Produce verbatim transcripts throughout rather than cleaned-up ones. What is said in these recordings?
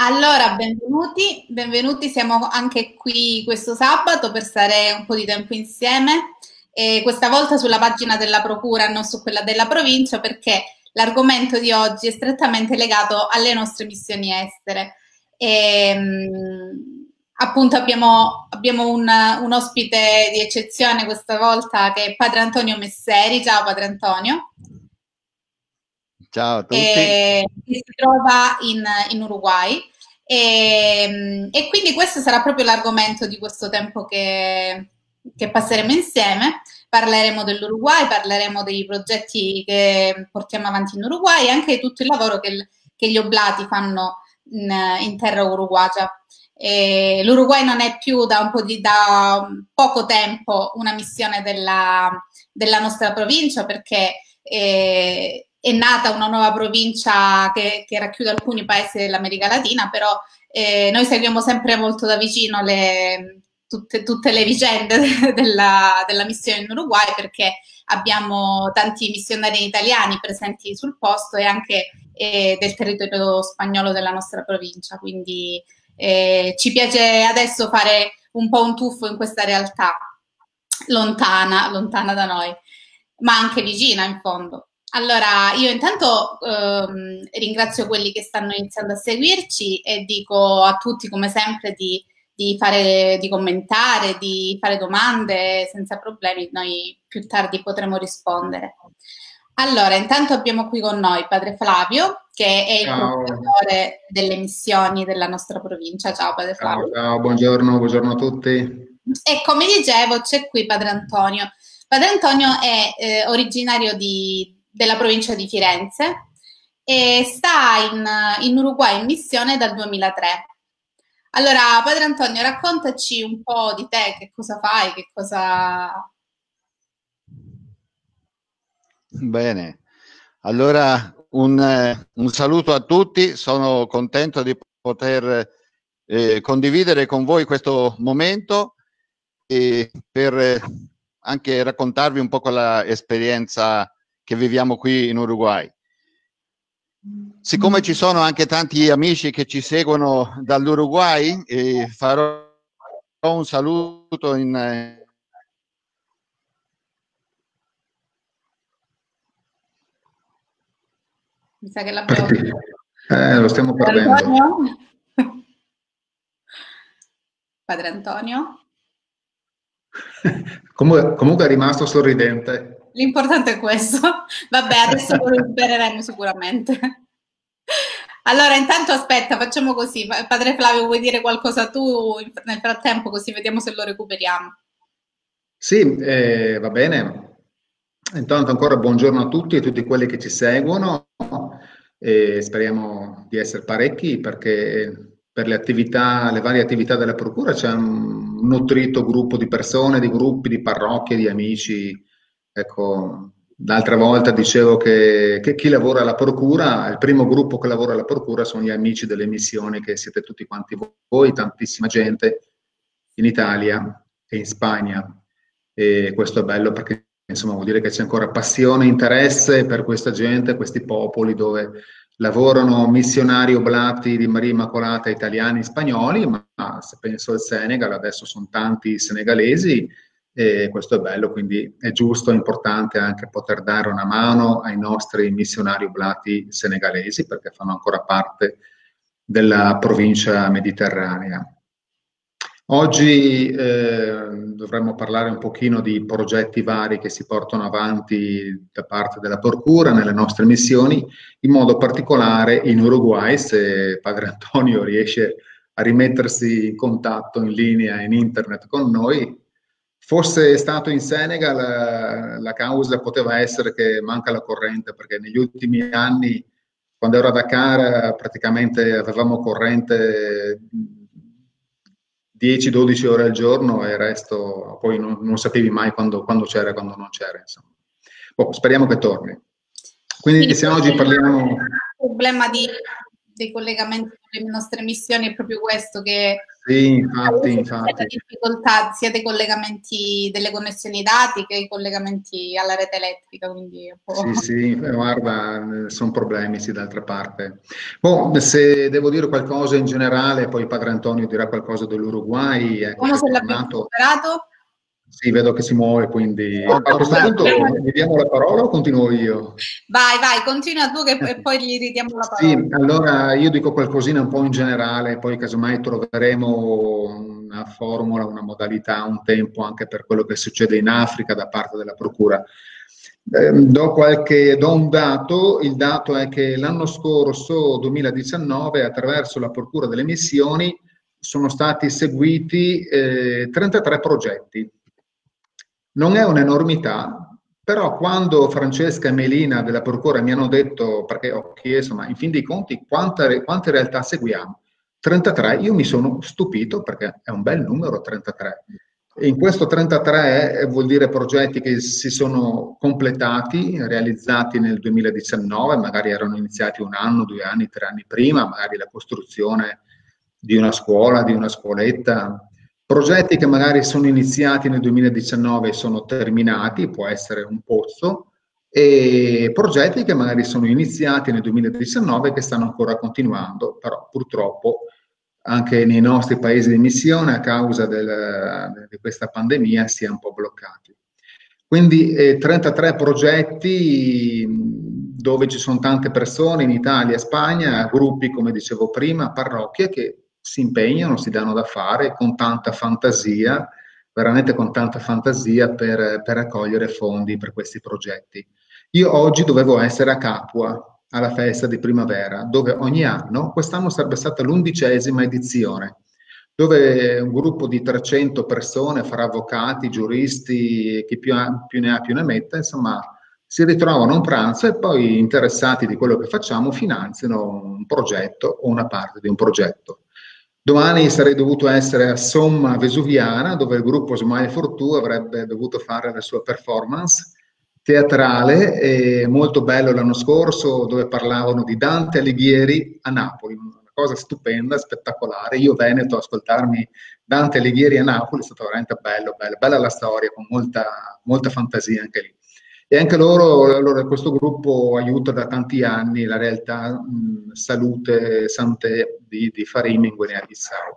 Allora, benvenuti, benvenuti, siamo anche qui questo sabato per stare un po' di tempo insieme, e questa volta sulla pagina della Procura, non su quella della provincia, perché l'argomento di oggi è strettamente legato alle nostre missioni estere. E, mh, appunto abbiamo, abbiamo un, un ospite di eccezione questa volta, che è Padre Antonio Messeri. Ciao Padre Antonio. Ciao a tutti. E, che si trova in, in Uruguay. E, e quindi questo sarà proprio l'argomento di questo tempo che, che passeremo insieme. Parleremo dell'Uruguay, parleremo dei progetti che portiamo avanti in Uruguay e anche di tutto il lavoro che, che gli oblati fanno in, in terra uruguagia. L'Uruguay non è più da un po' di da poco tempo una missione della, della nostra provincia, perché eh, è nata una nuova provincia che, che racchiude alcuni paesi dell'America Latina, però eh, noi seguiamo sempre molto da vicino le, tutte, tutte le vicende della, della missione in Uruguay, perché abbiamo tanti missionari italiani presenti sul posto e anche eh, del territorio spagnolo della nostra provincia, quindi eh, ci piace adesso fare un po' un tuffo in questa realtà lontana, lontana da noi, ma anche vicina in fondo. Allora, io intanto ehm, ringrazio quelli che stanno iniziando a seguirci e dico a tutti, come sempre, di, di, fare, di commentare, di fare domande senza problemi, noi più tardi potremo rispondere. Allora, intanto abbiamo qui con noi Padre Flavio, che è il Ciao. procuratore delle missioni della nostra provincia. Ciao Padre Flavio. Ciao, ciao, buongiorno, buongiorno a tutti. E come dicevo, c'è qui Padre Antonio. Padre Antonio è eh, originario di, della provincia di Firenze e sta in, in Uruguay in missione dal duemilatré. Allora, Padre Antonio, raccontaci un po' di te, che cosa fai, che cosa... Bene, allora un, eh, un saluto a tutti, sono contento di poter eh, condividere con voi questo momento e per eh, anche raccontarvi un po' l'esperienza che viviamo qui in Uruguay. Siccome ci sono anche tanti amici che ci seguono dall'Uruguay, eh, farò un saluto in... Eh, Mi sa che l'abbiamo... Eh, lo stiamo perdendo. Antonio? Padre Antonio? Comunque, comunque è rimasto sorridente. L'importante è questo. Vabbè, adesso lo recupereremo sicuramente. Allora, intanto aspetta, facciamo così. Padre Flavio, vuoi dire qualcosa tu nel frattempo, così vediamo se lo recuperiamo? Sì, eh, va bene. Intanto ancora buongiorno a tutti e tutti quelli che ci seguono. E speriamo di essere parecchi, perché per le attività, le varie attività della Procura c'è un nutrito gruppo di persone, di gruppi, di parrocchie, di amici. Ecco, l'altra volta dicevo che, che chi lavora alla Procura, il primo gruppo che lavora alla Procura sono gli amici delle missioni, che siete tutti quanti voi, tantissima gente in Italia e in Spagna. E questo è bello, perché insomma vuol dire che c'è ancora passione e interesse per questa gente, questi popoli dove lavorano missionari oblati di Maria Immacolata italiani e spagnoli, ma se penso al Senegal adesso sono tanti senegalesi e questo è bello, quindi è giusto, è importante anche poter dare una mano ai nostri missionari oblati senegalesi, perché fanno ancora parte della provincia mediterranea. Oggi eh, dovremmo parlare un pochino di progetti vari che si portano avanti da parte della Procura nelle nostre missioni, in modo particolare in Uruguay, se Padre Antonio riesce a rimettersi in contatto, in linea, in internet con noi. Fosse stato in Senegal, la, la causa poteva essere che manca la corrente, perché negli ultimi anni, quando ero a Dakar, praticamente avevamo corrente dieci dodici ore al giorno e il resto poi non, non sapevi mai quando, quando c'era e quando non c'era, insomma. Boh, speriamo che torni. Quindi, Quindi se oggi parliamo... Il problema di, dei collegamenti con le nostre missioni è proprio questo, che Sì, infatti, infatti. La difficoltà sia dei collegamenti, delle connessioni dati che i collegamenti alla rete elettrica, quindi un po'... Sì, sì, guarda, sono problemi, sì, d'altra parte. Boh, se devo dire qualcosa in generale, poi Padre Antonio dirà qualcosa dell'Uruguay, ecco, Come che è se l'abbiamo tornato. superato? Sì, vedo che si muove, quindi Ho a questo punto tornato. gli diamo la parola o continuo io? Vai, vai, continua tu che e poi gli ridiamo la parola. Sì, allora io dico qualcosina un po' in generale, poi casomai troveremo una formula, una modalità, un tempo anche per quello che succede in Africa da parte della Procura. Eh, do, qualche, do un dato, il dato è che l'anno scorso, duemiladiciannove, attraverso la Procura delle Missioni, sono stati seguiti eh, trentatré progetti. Non è un'enormità, però quando Francesca e Melina della Procura mi hanno detto, perché ho chiesto, ma in fin dei conti quante, quante realtà seguiamo? trentatré, io mi sono stupito perché è un bel numero, trentatré. E in questo trentatré vuol dire progetti che si sono completati, realizzati nel duemiladiciannove, magari erano iniziati un anno, due anni, tre anni prima, magari la costruzione di una scuola, di una scuoletta. Progetti che magari sono iniziati nel duemiladiciannove e sono terminati, può essere un pozzo, e progetti che magari sono iniziati nel duemiladiciannove e che stanno ancora continuando, però purtroppo anche nei nostri paesi di missione a causa del, di questa pandemia si è un po' bloccati. Quindi eh, trentatré progetti dove ci sono tante persone in Italia e Spagna, gruppi, come dicevo prima, parrocchie che si impegnano, si danno da fare con tanta fantasia, veramente con tanta fantasia per, per raccogliere fondi per questi progetti. Io oggi dovevo essere a Capua, alla festa di primavera, dove ogni anno, quest'anno sarebbe stata l'undicesima edizione, dove un gruppo di trecento persone, fra avvocati, giuristi, chi più, ha, più ne ha più ne metta, insomma, si ritrovano a un pranzo e poi, interessati di quello che facciamo, finanziano un progetto o una parte di un progetto. Domani sarei dovuto essere a Somma Vesuviana, dove il gruppo Smile for Two avrebbe dovuto fare la sua performance teatrale, e molto bello l'anno scorso, dove parlavano di Dante Alighieri a Napoli, una cosa stupenda, spettacolare. Io veneto, ascoltarmi Dante Alighieri a Napoli è stato veramente bello, bello, bella la storia, con molta, molta fantasia anche lì. E anche loro, allora, questo gruppo aiuta da tanti anni la realtà mh, Salute Santé di, di Farim in Guinea-Bissau.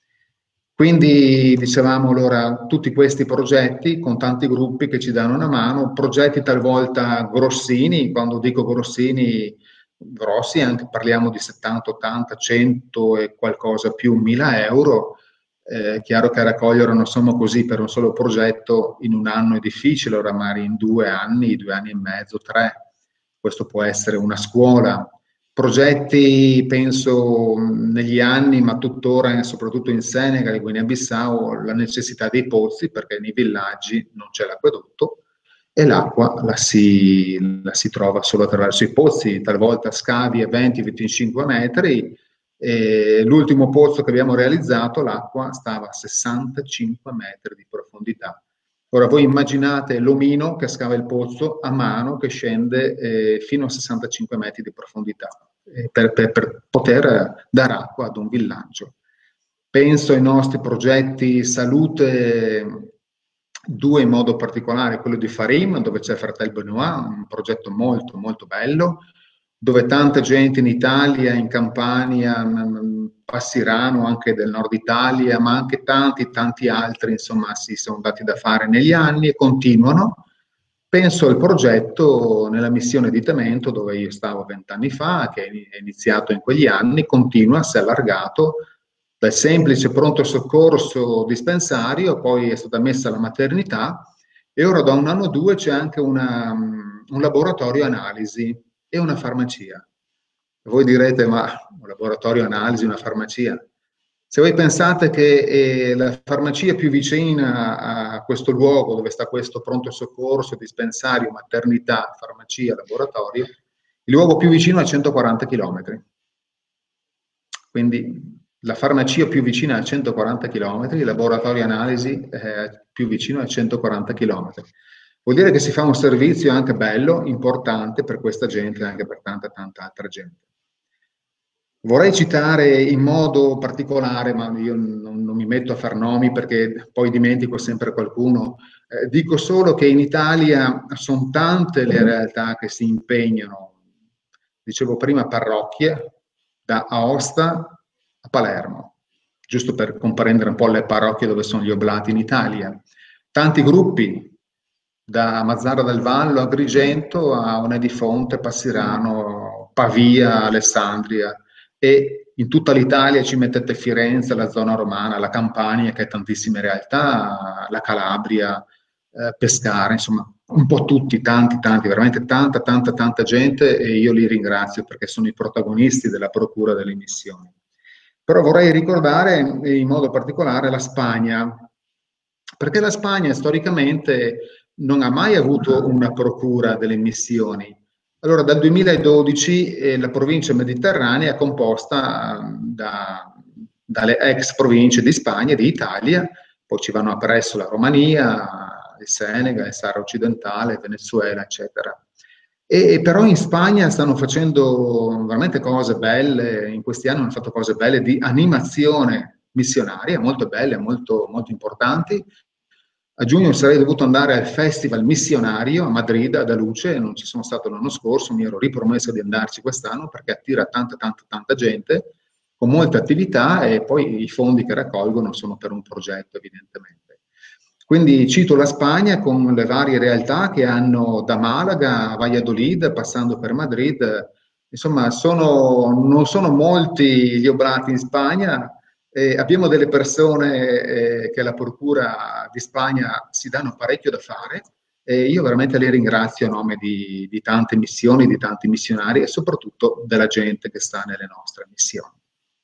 Quindi dicevamo allora tutti questi progetti con tanti gruppi che ci danno una mano, progetti talvolta grossini, quando dico grossini, grossi, anche parliamo di settanta, ottanta, cento e qualcosa più mila euro. È eh, chiaro che raccogliere una somma così per un solo progetto in un anno è difficile, oramai in due anni, due anni e mezzo, tre. Questo può essere una scuola. Progetti, penso, negli anni, ma tuttora, soprattutto in Senegal e Guinea-Bissau, la necessità dei pozzi, perché nei villaggi non c'è l'acquedotto e l'acqua la si, la si trova solo attraverso i pozzi, talvolta scavi a venti venticinque metri. L'ultimo pozzo che abbiamo realizzato, l'acqua stava a sessantacinque metri di profondità. Ora voi immaginate l'omino che scava il pozzo a mano, che scende eh, fino a sessantacinque metri di profondità eh, per, per, per poter dare acqua ad un villaggio. Penso ai nostri progetti salute, due in modo particolare, quello di Farim, dove c'è Fratel Benoit, un progetto molto molto bello, dove tanta gente in Italia, in Campania, Passirano, anche del nord Italia, ma anche tanti, tanti altri, insomma, si sono dati da fare negli anni e continuano. Penso al progetto nella missione di Temento, dove io stavo vent'anni fa, che è iniziato in quegli anni, continua, si è allargato dal semplice pronto soccorso dispensario, poi è stata messa la maternità e ora da un anno o due c'è anche una, un laboratorio analisi e una farmacia. Voi direte, ma un laboratorio analisi, una farmacia? Se voi pensate che eh, la farmacia più vicina a questo luogo dove sta questo pronto soccorso, dispensario, maternità, farmacia, laboratorio, il luogo più vicino è a centoquaranta chilometri. Quindi la farmacia più vicina è a centoquaranta chilometri, il laboratorio analisi è più vicino a centoquaranta chilometri. Vuol dire che si fa un servizio anche bello, importante per questa gente e anche per tanta, tanta altra gente. Vorrei citare in modo particolare, ma io non, non mi metto a far nomi perché poi dimentico sempre qualcuno. Eh, dico solo che in Italia sono tante le realtà che si impegnano, dicevo prima parrocchie, da Aosta a Palermo, giusto per comprendere un po' le parrocchie dove sono gli oblati in Italia. Tanti gruppi, da Mazzara del Vallo a Agrigento a Onè Fonte, Passirano, Pavia, Alessandria, e in tutta l'Italia ci mettete Firenze, la zona romana, la Campania, che ha tantissime realtà, la Calabria, eh, Pescara, insomma, un po' tutti, tanti, tanti, veramente tanta, tanta, tanta gente, e io li ringrazio perché sono i protagonisti della procura delle missioni. Però vorrei ricordare in modo particolare la Spagna, perché la Spagna storicamente non ha mai avuto una procura delle missioni. Allora, dal duemiladodici eh, la provincia mediterranea è composta da, dalle ex province di Spagna e di Italia, poi ci vanno appresso la Romania, il Senegal, il Sahara occidentale, Venezuela, eccetera. E, però in Spagna stanno facendo veramente cose belle, in questi anni hanno fatto cose belle di animazione missionaria, molto belle, molto, molto importanti. A giugno sarei dovuto andare al Festival Missionario a Madrid, ad Aluce, non ci sono stato l'anno scorso, mi ero ripromesso di andarci quest'anno perché attira tanta, tanta, tanta gente, con molte attività, e poi i fondi che raccolgono sono per un progetto, evidentemente. Quindi cito la Spagna con le varie realtà che hanno da Malaga a Valladolid, passando per Madrid. Insomma, sono, non sono molti gli oblati in Spagna. Eh, abbiamo delle persone eh, che alla Procura di Spagna si danno parecchio da fare, e io veramente li ringrazio a nome di, di tante missioni, di tanti missionari e soprattutto della gente che sta nelle nostre missioni.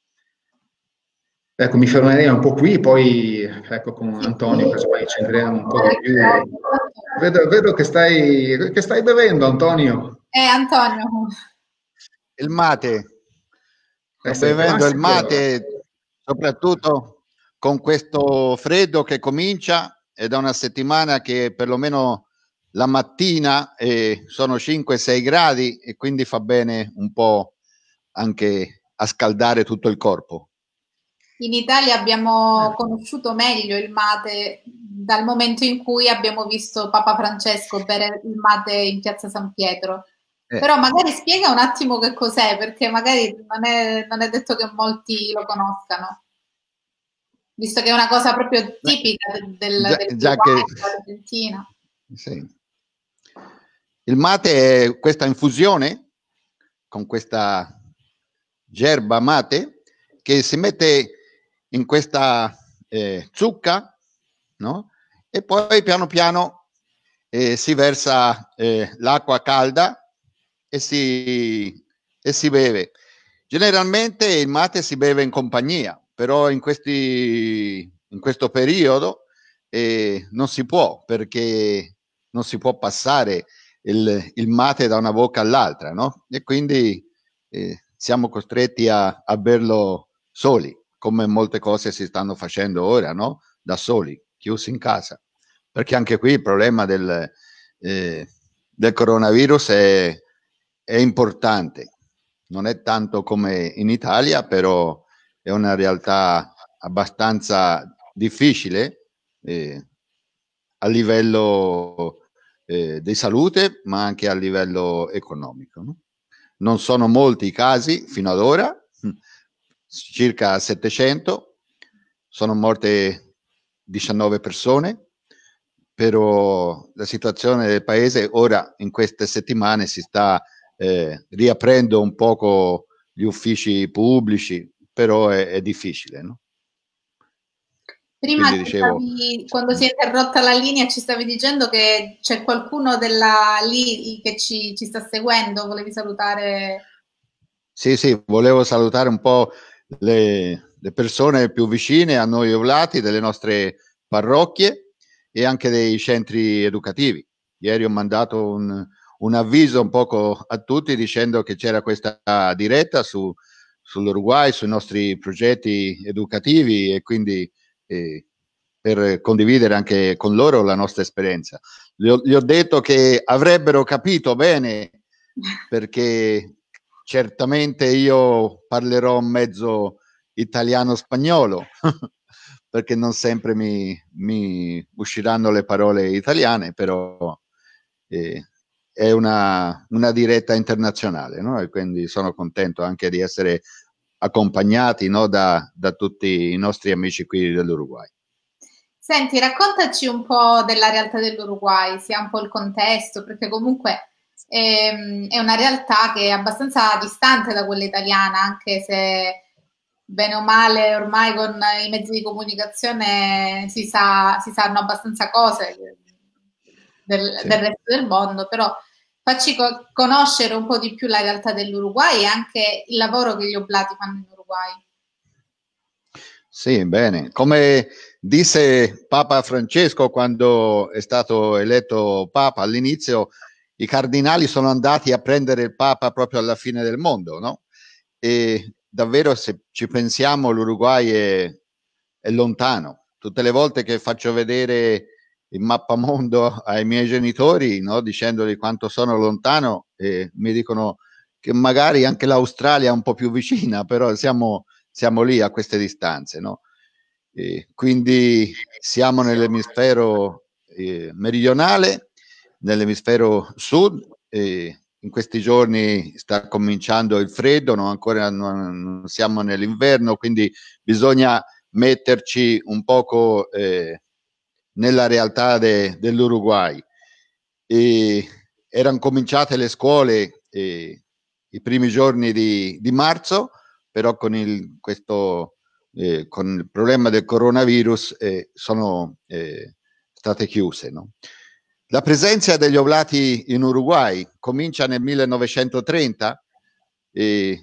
Ecco, mi fermerei un po' qui, poi ecco, con Antonio casomai ci andremo un po' di più. Vedo, vedo che, stai, che stai bevendo, Antonio. Eh, Antonio. Il mate. Eh, Sto bevendo il mate, soprattutto con questo freddo che comincia, è da una settimana che perlomeno la mattina eh, sono cinque sei gradi, e quindi fa bene un po' anche a scaldare tutto il corpo. In Italia abbiamo conosciuto meglio il mate dal momento in cui abbiamo visto Papa Francesco bere il mate in Piazza San Pietro. Eh. Però magari spiega un attimo che cos'è, perché magari non è, non è detto che molti lo conoscano, visto che è una cosa proprio tipica del, del, già, del già che, dell'Argentina. Sì. Il mate è questa infusione con questa gerba mate che si mette in questa eh, zucca, no? E poi piano piano eh, si versa eh, l'acqua calda e si, e si beve. Generalmente il mate si beve in compagnia, però in, questi, in questo periodo eh, non si può, perché non si può passare il, il mate da una bocca all'altra, no? E quindi eh, siamo costretti a, a berlo soli, come molte cose si stanno facendo ora, no? Da soli, chiusi in casa. Perché anche qui il problema del, eh, del coronavirus è, è importante. Non è tanto come in Italia, però è una realtà abbastanza difficile eh, a livello eh, di salute, ma anche a livello economico, no? Non sono molti i casi fino ad ora, circa settecento, sono morte diciannove persone, però la situazione del paese ora in queste settimane si sta eh, riaprendo un poco gli uffici pubblici, però è, è difficile, no? Prima dicevo, stavi, quando si è interrotta la linea, ci stavi dicendo che c'è qualcuno della lì che ci, ci sta seguendo, volevi salutare? Sì, sì, volevo salutare un po' le, le persone più vicine a noi oblati, delle nostre parrocchie e anche dei centri educativi. Ieri ho mandato un, un avviso un poco a tutti dicendo che c'era questa diretta su, sull'Uruguay, sui nostri progetti educativi, e quindi eh, per condividere anche con loro la nostra esperienza. Gli ho, gli ho detto che avrebbero capito bene, perché certamente io parlerò mezzo italiano-spagnolo, perché non sempre mi, mi usciranno le parole italiane, però eh, è una, una diretta internazionale, no? E quindi sono contento anche di essere accompagnati, no, da, da tutti i nostri amici qui dell'Uruguay. Senti, raccontaci un po' della realtà dell'Uruguay, sia un po' il contesto, perché comunque ehm, è una realtà che è abbastanza distante da quella italiana, anche se bene o male ormai con i mezzi di comunicazione si sa, si sanno abbastanza cose del, Sì. del resto del mondo, però facci co- conoscere un po' di più la realtà dell'Uruguay e anche il lavoro che gli oblati fanno in Uruguay. Sì, bene. Come disse Papa Francesco quando è stato eletto Papa all'inizio, i cardinali sono andati a prendere il Papa proprio alla fine del mondo, no? E davvero, se ci pensiamo, l'Uruguay è, è lontano. Tutte le volte che faccio vedere il mappamondo ai miei genitori, no, dicendogli quanto sono lontano, eh, mi dicono che magari anche l'Australia è un po' più vicina, però siamo, siamo lì a queste distanze, no? E quindi siamo nell'emisfero eh, meridionale, nell'emisfero sud, e in questi giorni sta cominciando il freddo, non ancora non, non siamo nell'inverno, quindi bisogna metterci un poco eh, nella realtà de, dell'Uruguay. E erano cominciate le scuole eh, i primi giorni di, di marzo, però con il, questo, eh, con il problema del coronavirus eh, sono eh, state chiuse, no? La presenza degli oblati in Uruguay comincia nel millenovecentotrenta e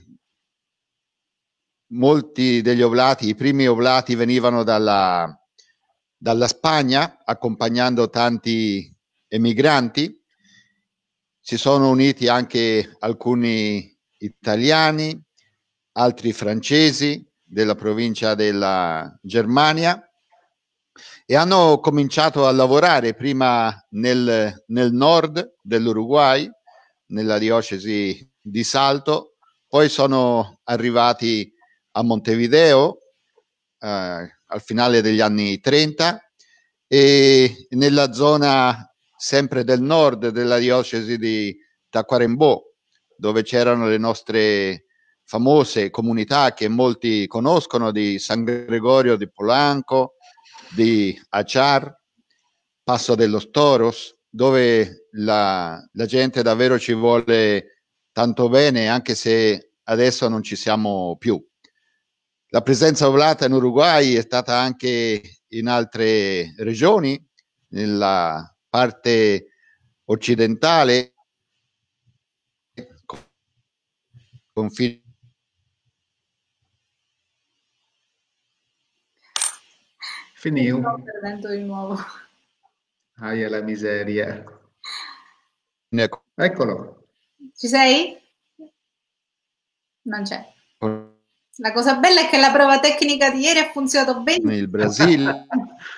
molti degli oblati, i primi oblati venivano dalla, dalla Spagna, accompagnando tanti emigranti. Si sono uniti anche alcuni italiani, altri francesi della provincia della Germania, e hanno cominciato a lavorare prima nel, nel nord dell'Uruguay, nella diocesi di Salto, poi sono arrivati a Montevideo eh, al finale degli anni trenta e nella zona sempre del nord della diocesi di Tacuarembó, dove c'erano le nostre famose comunità che molti conoscono, di San Gregorio di Polanco, di Achar, Passo de los Toros, dove la, la gente davvero ci vuole tanto bene, anche se adesso non ci siamo più. La presenza oblata in Uruguay è stata anche in altre regioni, nella parte occidentale, confine. Finì. Sto perdendo di nuovo. Aia la miseria. Eccolo. Ci sei? Non c'è. La cosa bella è che la prova tecnica di ieri ha funzionato bene. Il Brasile,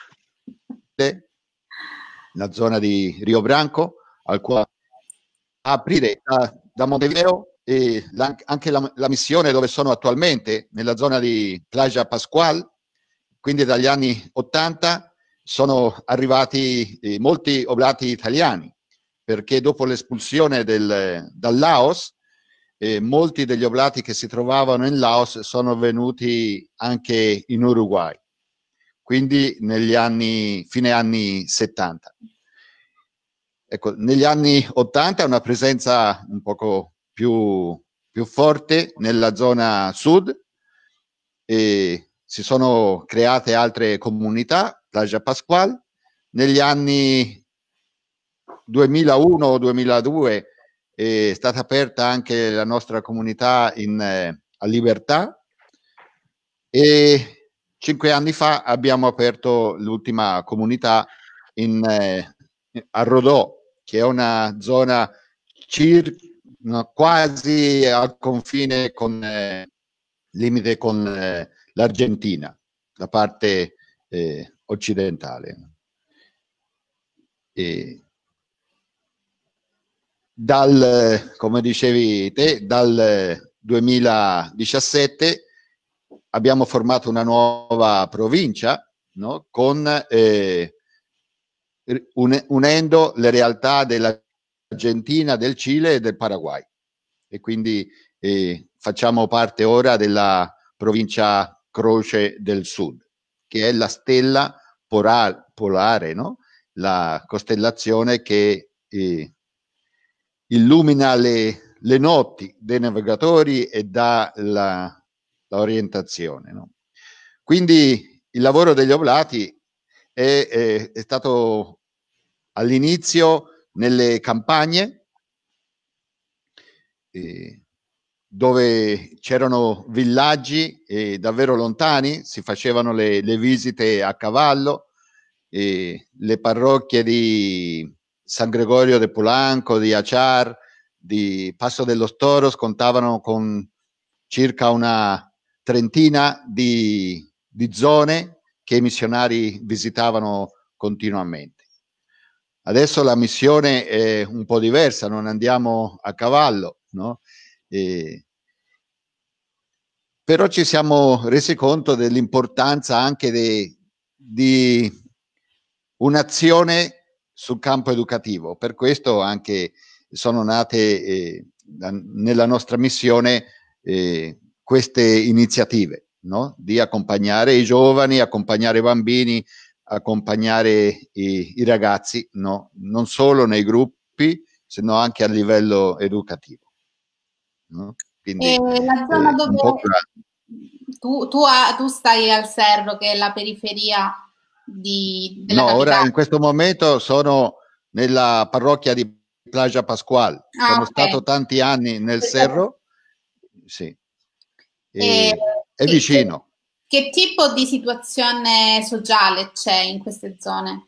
la zona di Rio Branco, al quale aprire da, da Montevideo e la, anche la, la missione dove sono attualmente, nella zona di Playa Pascual. Quindi dagli anni ottanta sono arrivati eh, molti oblati italiani, perché dopo l'espulsione del, dal Laos, eh, molti degli oblati che si trovavano in Laos sono venuti anche in Uruguay, quindi negli anni, fine anni settanta. Ecco, negli anni ottanta una presenza un poco più, più forte nella zona sud, e si sono create altre comunità, Playa Pascual. Negli anni duemilauno o duemiladue è stata aperta anche la nostra comunità in, eh, a Libertà, e cinque anni fa abbiamo aperto l'ultima comunità in, eh, a Rodó, che è una zona cir- quasi al confine con eh, limite con eh, l'Argentina, la parte eh, occidentale. E dal, come dicevi te, dal duemiladiciassette abbiamo formato una nuova provincia no? Con, eh, unendo le realtà dell'Argentina, del Cile e del Paraguay. E quindi eh, facciamo parte ora della provincia Croce del Sud, che è la stella polare, polare no? La costellazione che eh, illumina le, le notti dei navigatori e dà la, l'orientazione. No? Quindi il lavoro degli oblati è, è, è stato all'inizio nelle campagne, eh, dove c'erano villaggi eh, davvero lontani, si facevano le, le visite a cavallo, eh, le parrocchie di San Gregorio de Polanco, di Achar, di Passo de los Toros contavano con circa una trentina di, di zone che i missionari visitavano continuamente. Adesso la missione è un po' diversa, non andiamo a cavallo, no? Eh, però ci siamo resi conto dell'importanza anche de, di un'azione sul campo educativo. Per questo anche sono nate eh, nella nostra missione eh, queste iniziative, no? Di accompagnare i giovani, accompagnare i bambini, accompagnare i, i ragazzi, no? Non solo nei gruppi, sino anche a livello educativo. No? Quindi, e la zona eh, dove tu, tu, ha, tu stai al Cerro, che è la periferia di, della no, capitale. Ora in questo momento sono nella parrocchia di Playa Pascual. Ah, sono okay. stato tanti anni nel Cerro, sì, e, è che, vicino. Che, che tipo di situazione sociale c'è in queste zone?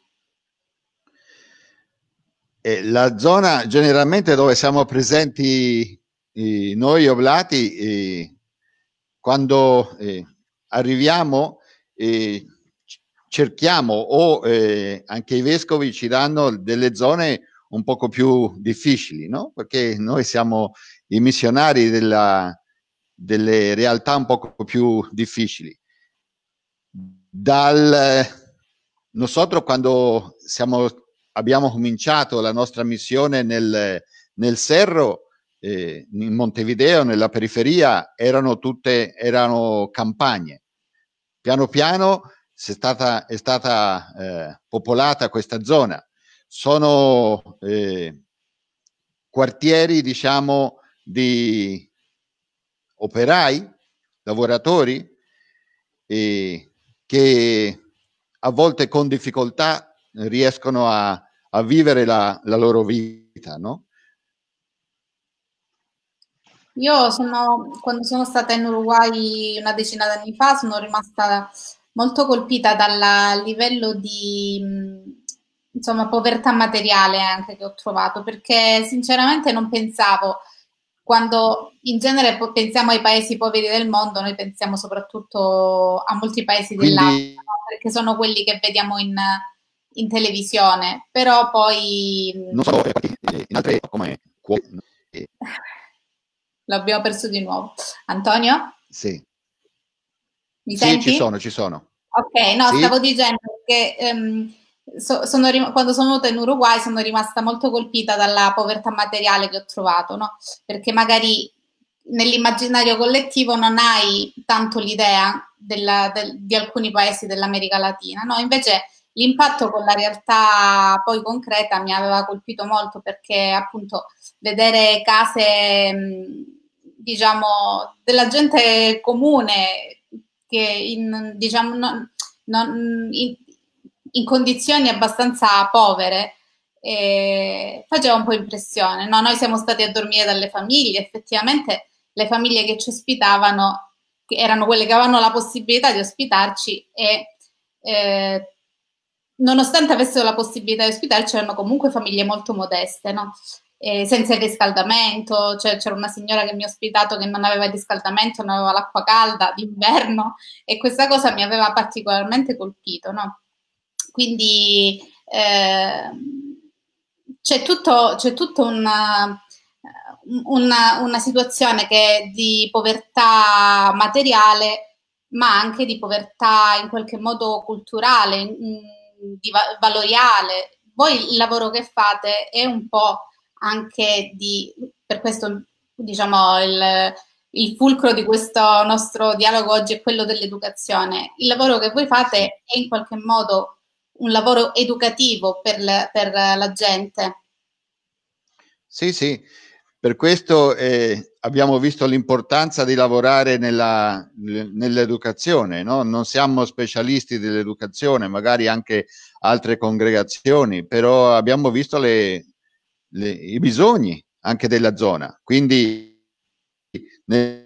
Eh, la zona generalmente dove siamo presenti eh, noi oblati, eh, quando eh, arriviamo eh, cerchiamo, o eh, anche i vescovi ci danno delle zone un poco più difficili, no? Perché noi siamo i missionari della, delle realtà un poco più difficili. Dal, nosotros quando siamo, abbiamo cominciato la nostra missione nel, nel Cerro, eh, in Montevideo, nella periferia, erano tutte erano campagne. Piano piano è stata, è stata eh, popolata questa zona. Sono eh, quartieri, diciamo, di operai, lavoratori, eh, che a volte con difficoltà riescono a, a vivere la, la loro vita, no? Io sono, quando sono stata in Uruguay una decina d'anni fa, sono rimasta molto colpita dal livello di, insomma, povertà materiale anche che ho trovato, perché sinceramente non pensavo, quando in genere pensiamo ai paesi poveri del mondo, noi pensiamo soprattutto a molti paesi dell'Africa, no? Perché sono quelli che vediamo in, in televisione, però poi... Non so, in altre come... L'abbiamo perso di nuovo. Antonio? Sì. Mi sì, senti? ci sono, ci sono. Ok, no, sì? stavo dicendo che um, so, sono quando sono venuta in Uruguay sono rimasta molto colpita dalla povertà materiale che ho trovato, no? Perché magari nell'immaginario collettivo non hai tanto l'idea della, del, di alcuni paesi dell'America Latina, no? Invece l'impatto con la realtà poi concreta mi aveva colpito molto, perché appunto vedere case, diciamo, della gente comune che in, diciamo, non, non, in, in condizioni abbastanza povere, eh, faceva un po' impressione, no? Noi siamo stati a dormire dalle famiglie, effettivamente le famiglie che ci ospitavano, che erano quelle che avevano la possibilità di ospitarci, e eh, nonostante avessero la possibilità di ospitarci, erano comunque famiglie molto modeste, no? Eh, senza il riscaldamento, cioè c'era una signora che mi ha ospitato che non aveva il riscaldamento, non aveva l'acqua calda d'inverno, e questa cosa mi aveva particolarmente colpito, no? Quindi eh, c'è tutto, c'è tutto una, una, una situazione che è di povertà materiale ma anche di povertà in qualche modo culturale, di va- valoriale. Voi il lavoro che fate è un po' anche di, per questo diciamo il, il fulcro di questo nostro dialogo oggi è quello dell'educazione. Il lavoro che voi fate è in qualche modo un lavoro educativo per, le, per la gente. Sì, sì, per questo eh, abbiamo visto l'importanza di lavorare nella, nell'educazione, no? Non siamo specialisti dell'educazione, magari anche altre congregazioni, però abbiamo visto le, le, i bisogni anche della zona. Quindi ne...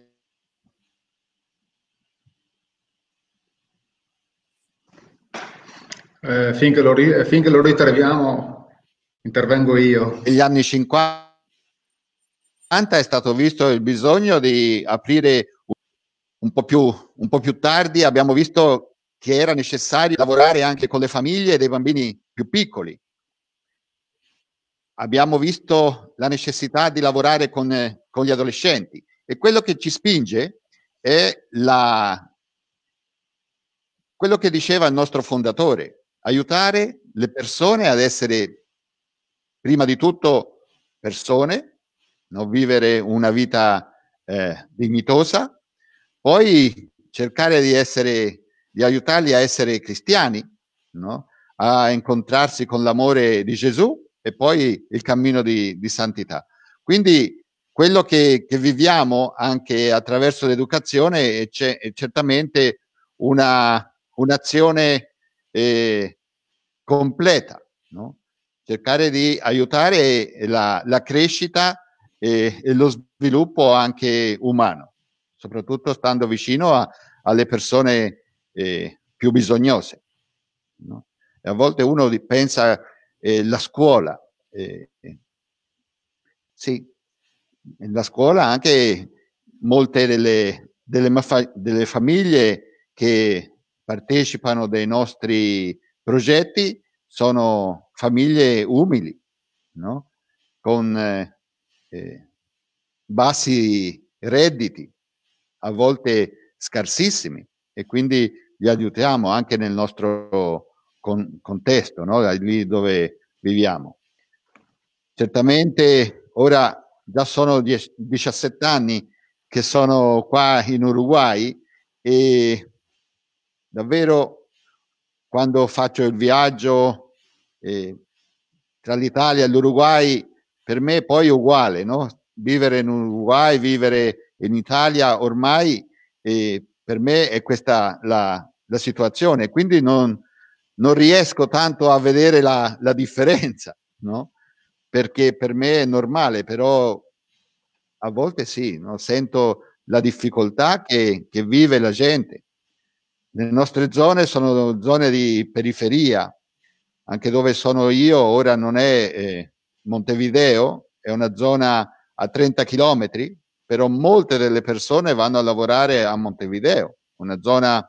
eh, finché, lo, finché lo ritroviamo, intervengo io. negli anni cinquanta è stato visto il bisogno di aprire un po' più, un po' più tardi, abbiamo visto che era necessario lavorare anche con le famiglie dei bambini più piccoli. Abbiamo visto la necessità di lavorare con, eh, con gli adolescenti e quello che ci spinge è la, quello che diceva il nostro fondatore, aiutare le persone ad essere prima di tutto persone, no? Vivere una vita eh, dignitosa, poi cercare di essere, di aiutarli a essere cristiani, no? A incontrarsi con l'amore di Gesù e poi il cammino di, di santità. Quindi quello che, che viviamo anche attraverso l'educazione è, c'è, è certamente una, un'azione eh, completa, no? Cercare di aiutare la, la crescita e, e lo sviluppo anche umano, soprattutto stando vicino a, alle persone eh, più bisognose, no? E a volte uno pensa eh, la scuola, eh, sì, la scuola anche molte delle, delle, delle famiglie che partecipano dei nostri progetti sono famiglie umili, no? Con eh, eh, bassi redditi, a volte scarsissimi, e quindi li aiutiamo anche nel nostro con, contesto, no? Lì dove viviamo. Certamente ora già sono diciassette anni che sono qua in Uruguay e davvero quando faccio il viaggio eh, tra l'Italia e l'Uruguay, per me poi è uguale, no? Vivere in Uruguay, vivere in Italia ormai eh, per me è questa la, la situazione, quindi non, non riesco tanto a vedere la, la differenza, no? Perché per me è normale, però a volte sì, no? Sento la difficoltà che, che vive la gente. Le nostre zone sono zone di periferia, anche dove sono io ora non è eh, Montevideo, è una zona a trenta chilometri, però molte delle persone vanno a lavorare a Montevideo, una zona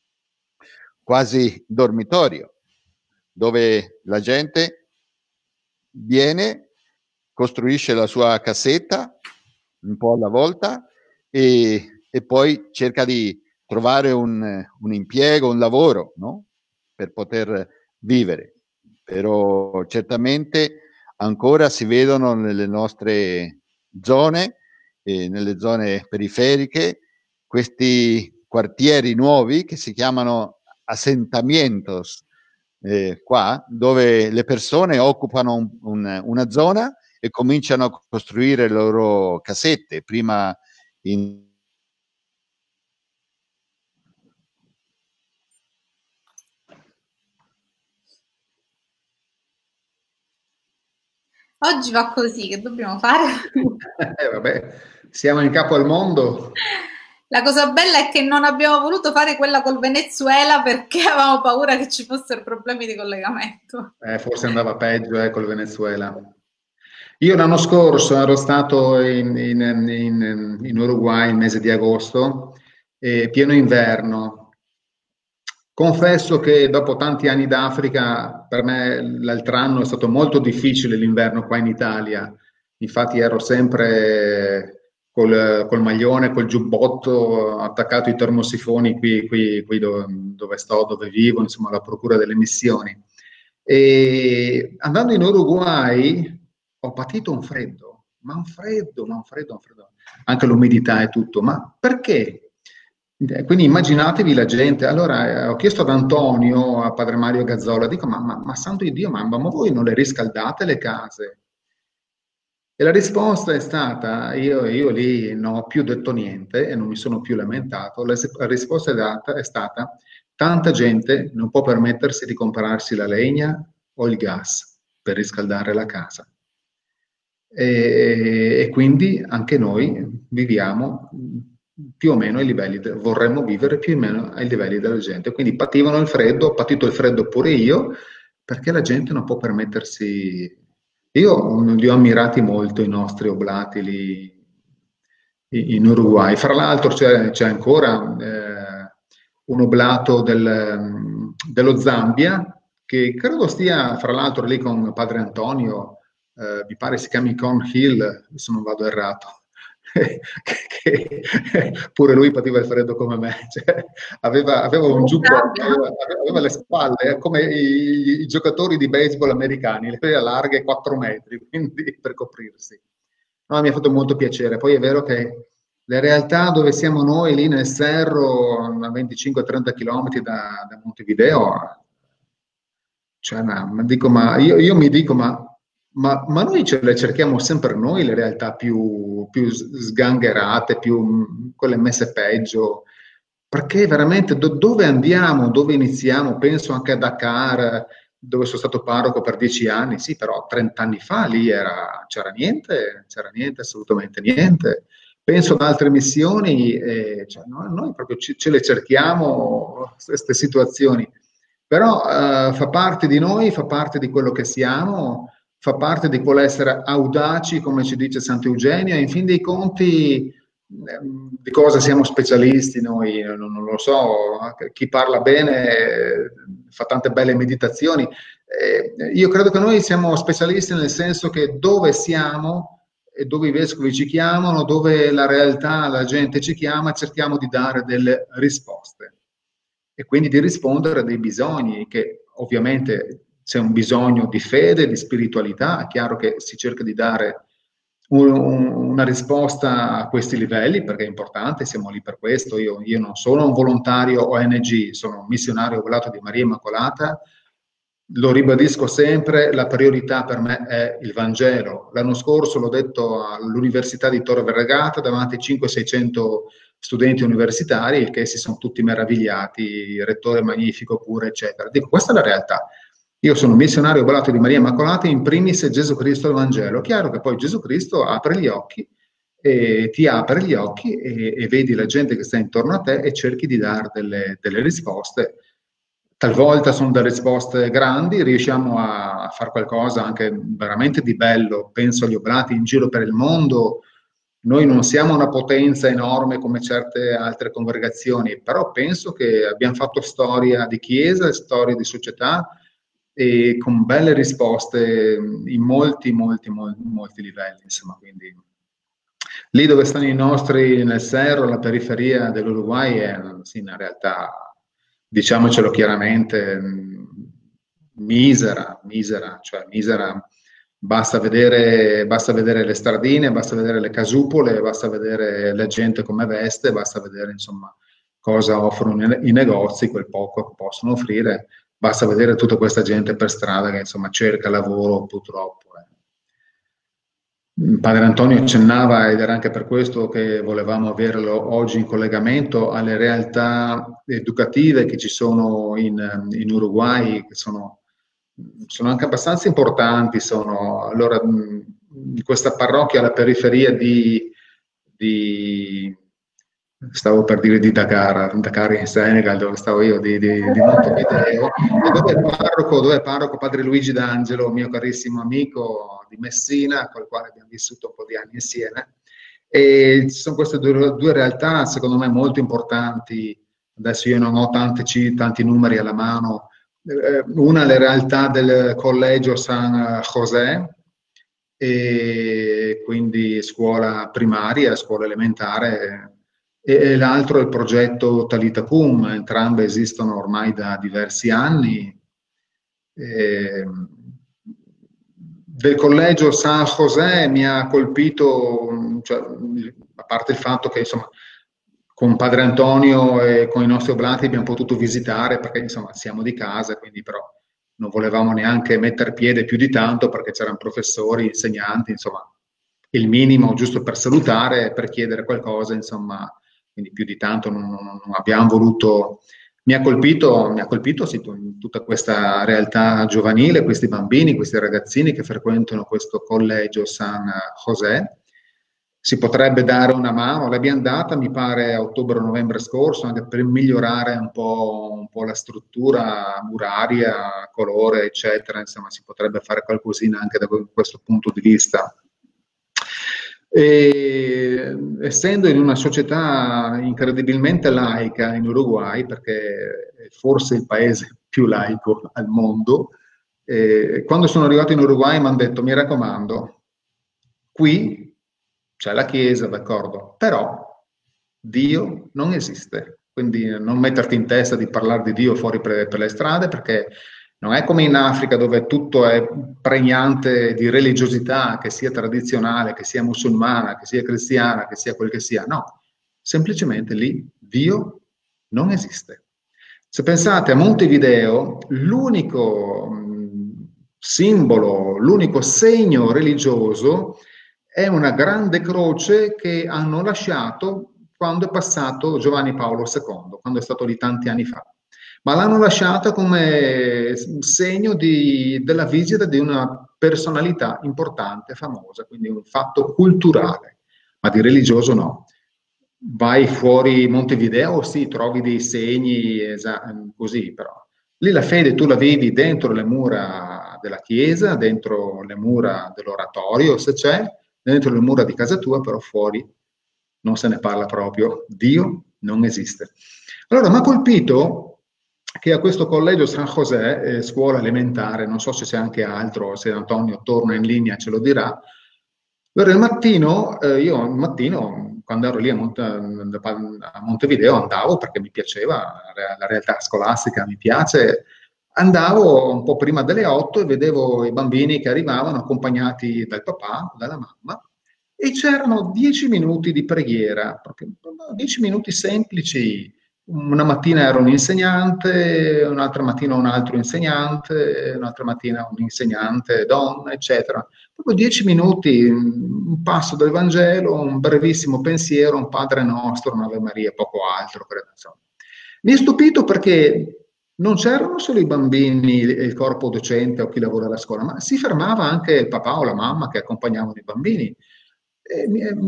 quasi dormitorio, dove la gente viene, costruisce la sua casetta un po' alla volta e, e poi cerca di trovare un, un impiego, un lavoro, no? Per poter vivere. Però certamente ancora si vedono nelle nostre zone, eh, nelle zone periferiche, questi quartieri nuovi che si chiamano asentamientos, eh, qua, dove le persone occupano un, un, una zona e cominciano a costruire le loro casette, prima in Oggi va così, che dobbiamo fare? Eh, vabbè, siamo in capo al mondo. La cosa bella è che non abbiamo voluto fare quella col Venezuela perché avevamo paura che ci fossero problemi di collegamento. Eh, forse andava peggio eh, col Venezuela. Io l'anno scorso ero stato in, in, in, in Uruguay il mese di agosto, eh, pieno inverno. Confesso che dopo tanti anni d'Africa, per me l'altro anno è stato molto difficile l'inverno qua in Italia. Infatti ero sempre col, col maglione, col giubbotto, attaccato ai termosifoni qui, qui, qui dove, dove sto, dove vivo, insomma, alla Procura delle Missioni. E andando in Uruguay ho patito un freddo, ma un freddo, ma un freddo, un freddo, anche l'umidità e tutto, ma perché? Quindi immaginatevi la gente. Allora eh, ho chiesto ad Antonio, a padre Mario Gazzola, dico, ma, ma, ma santo di Dio, ma, ma voi non le riscaldate le case? E la risposta è stata, io, io lì non ho più detto niente e non mi sono più lamentato, la, la risposta è, data, è stata, tanta gente non può permettersi di comprarsi la legna o il gas per riscaldare la casa. E, e quindi anche noi viviamo più o meno ai livelli, de, vorremmo vivere più o meno ai livelli della gente. Quindi pativano il freddo, ho patito il freddo pure io, perché la gente non può permettersi. Io li ho ammirati molto, i nostri oblati lì in Uruguay. Fra l'altro c'è, c'è ancora eh, un oblato del, dello Zambia, che credo stia, fra l'altro, lì con padre Antonio, eh, mi pare si chiami Con Hill, se non vado errato, che pure lui pativa il freddo come me, cioè, aveva, aveva un giubbotto, aveva, aveva le spalle come i, i giocatori di baseball americani, le pelle larghe quattro metri, quindi per coprirsi. No, mi ha fatto molto piacere. Poi è vero che le realtà dove siamo noi, lì nel Cerro, a venticinque trenta chilometri da, da Montevideo, cioè, ma, dico, ma io, io mi dico, ma Ma, ma noi ce le cerchiamo sempre noi, le realtà più, più sgangherate, più quelle messe peggio, perché veramente do, dove andiamo, dove iniziamo? Penso anche a Dakar, dove sono stato parroco per dieci anni, sì, però trent'anni fa lì era, c'era niente, c'era niente, assolutamente niente. Penso ad altre missioni, e, cioè, noi, noi proprio ce, ce le cerchiamo, queste situazioni, però eh, fa parte di noi, fa parte di quello che siamo, fa parte di quell'essere audaci, come ci dice Sant'Eugenio, e in fin dei conti eh, di cosa siamo specialisti noi, non, non lo so, chi parla bene eh, fa tante belle meditazioni. Eh, io credo che noi siamo specialisti nel senso che dove siamo e dove i vescovi ci chiamano, dove la realtà, la gente ci chiama, cerchiamo di dare delle risposte e quindi di rispondere a dei bisogni che ovviamente c'è un bisogno di fede, di spiritualità, è chiaro che si cerca di dare un, un, una risposta a questi livelli, perché è importante, siamo lì per questo. Io, io non sono un volontario O N G, sono un missionario oblato di Maria Immacolata, lo ribadisco sempre, la priorità per me è il Vangelo. L'anno scorso l'ho detto all'Università di Tor Vergata, davanti a cinquecento seicento studenti universitari, che si sono tutti meravigliati, rettore magnifico pure, eccetera. Dico, questa è la realtà. Io sono missionario oblato di Maria Immacolata, in primis Gesù Cristo e il Vangelo. Chiaro che poi Gesù Cristo apre gli occhi, e ti apre gli occhi e, e vedi la gente che sta intorno a te e cerchi di dare delle, delle risposte. Talvolta sono delle risposte grandi, riusciamo a, a fare qualcosa anche veramente di bello. Penso agli oblati in giro per il mondo. Noi non siamo una potenza enorme come certe altre congregazioni, però penso che abbiamo fatto storia di chiesa, storia di società, e con belle risposte in molti, molti, molti, molti livelli, insomma, quindi lì dove stanno i nostri, nel Cerro, la periferia dell'Uruguay, è sì, una realtà, diciamocelo chiaramente, misera, misera, cioè misera, basta vedere, basta vedere le stradine, basta vedere le casupole, basta vedere la gente come veste, basta vedere, insomma, cosa offrono i negozi, quel poco che possono offrire. Basta vedere tutta questa gente per strada che insomma cerca lavoro purtroppo. Eh. Padre Antonio accennava, ed era anche per questo che volevamo averlo oggi in collegamento, alle realtà educative che ci sono in, in Uruguay, che sono, sono anche abbastanza importanti. Sono, allora, in questa parrocchia alla periferia di... di stavo per dire di Dakar, Dakar in Senegal, dove stavo io, di, di, di Montevideo, e dove è parroco, dove è parroco padre Luigi D'Angelo, mio carissimo amico di Messina, con il quale abbiamo vissuto un po' di anni insieme. E ci sono queste due, due realtà, secondo me, molto importanti. Adesso io non ho tanti, tanti numeri alla mano. Eh, una è la realtà del collegio San José, e quindi scuola primaria, scuola elementare, e, e l'altro è il progetto Talita Kum. Entrambe esistono ormai da diversi anni. E, del collegio San José mi ha colpito, cioè, a parte il fatto che insomma con Padre Antonio e con i nostri oblati abbiamo potuto visitare, perché insomma siamo di casa, quindi però non volevamo neanche mettere piede più di tanto, perché c'erano professori, insegnanti, insomma il minimo giusto per salutare, per chiedere qualcosa, insomma, quindi più di tanto non, non, non abbiamo voluto. Mi ha colpito, mi ha colpito sì, tutta questa realtà giovanile, questi bambini, questi ragazzini che frequentano questo collegio San José. Si potrebbe dare una mano, l'abbiamo data mi pare a ottobre o novembre scorso, anche per migliorare un po', un po' la struttura muraria, colore, eccetera. Insomma, si potrebbe fare qualcosina anche da questo punto di vista. E, essendo in una società incredibilmente laica in Uruguay, perché è forse il paese più laico al mondo, eh, quando sono arrivato in Uruguay mi hanno detto: mi raccomando, qui c'è la chiesa, d'accordo, però Dio non esiste, quindi non metterti in testa di parlare di Dio fuori per, per le strade, perché non è come in Africa, dove tutto è pregnante di religiosità, che sia tradizionale, che sia musulmana, che sia cristiana, che sia quel che sia. No, semplicemente lì Dio non esiste. Se pensate a Montevideo, l'unico mh, simbolo, l'unico segno religioso è una grande croce che hanno lasciato quando è passato Giovanni Paolo secondo, quando è stato lì tanti anni fa. Ma l'hanno lasciata come segno di, della visita di una personalità importante, famosa, quindi un fatto culturale, ma di religioso no. Vai fuori Montevideo, sì, trovi dei segni così, però lì la fede tu la vivi dentro le mura della chiesa, dentro le mura dell'oratorio, se c'è, dentro le mura di casa tua, però fuori non se ne parla proprio. Dio non esiste. Allora, mi ha colpito che a questo collegio San José, eh, scuola elementare, non so se c'è anche altro, se Antonio torna in linea ce lo dirà. Allora, il mattino, eh, io il mattino, quando ero lì a, Monte, a Montevideo, andavo perché mi piaceva, la realtà scolastica mi piace, andavo un po' prima delle otto e vedevo i bambini che arrivavano accompagnati dal papà, dalla mamma, e c'erano dieci minuti di preghiera, proprio dieci minuti semplici. Una mattina ero un insegnante, un'altra mattina un altro insegnante, un'altra mattina un insegnante donna, eccetera. Proprio dieci minuti, un passo del Vangelo, un brevissimo pensiero, un Padre Nostro, un'Ave Maria, poco altro, credo, insomma. Mi è stupito perché non c'erano solo i bambini e il corpo docente o chi lavora alla scuola, ma si fermava anche il papà o la mamma che accompagnavano i bambini. E,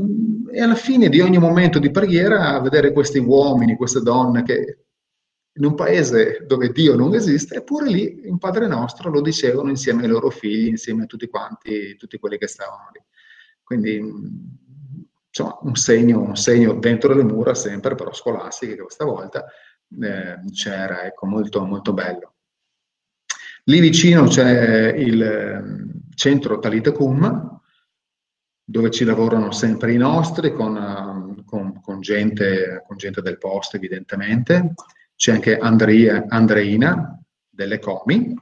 e alla fine di ogni momento di preghiera vedere questi uomini, queste donne che in un paese dove Dio non esiste, eppure lì in Padre Nostro lo dicevano insieme ai loro figli, insieme a tutti quanti, tutti quelli che stavano lì. Quindi insomma un segno, un segno dentro le mura sempre, però scolastiche, che questa volta eh, c'era, ecco, molto, molto bello. Lì vicino c'è il centro Talita Kum, dove ci lavorano sempre i nostri, con, con, con, gente, con gente del posto evidentemente. C'è anche Andrea, Andreina delle Comi.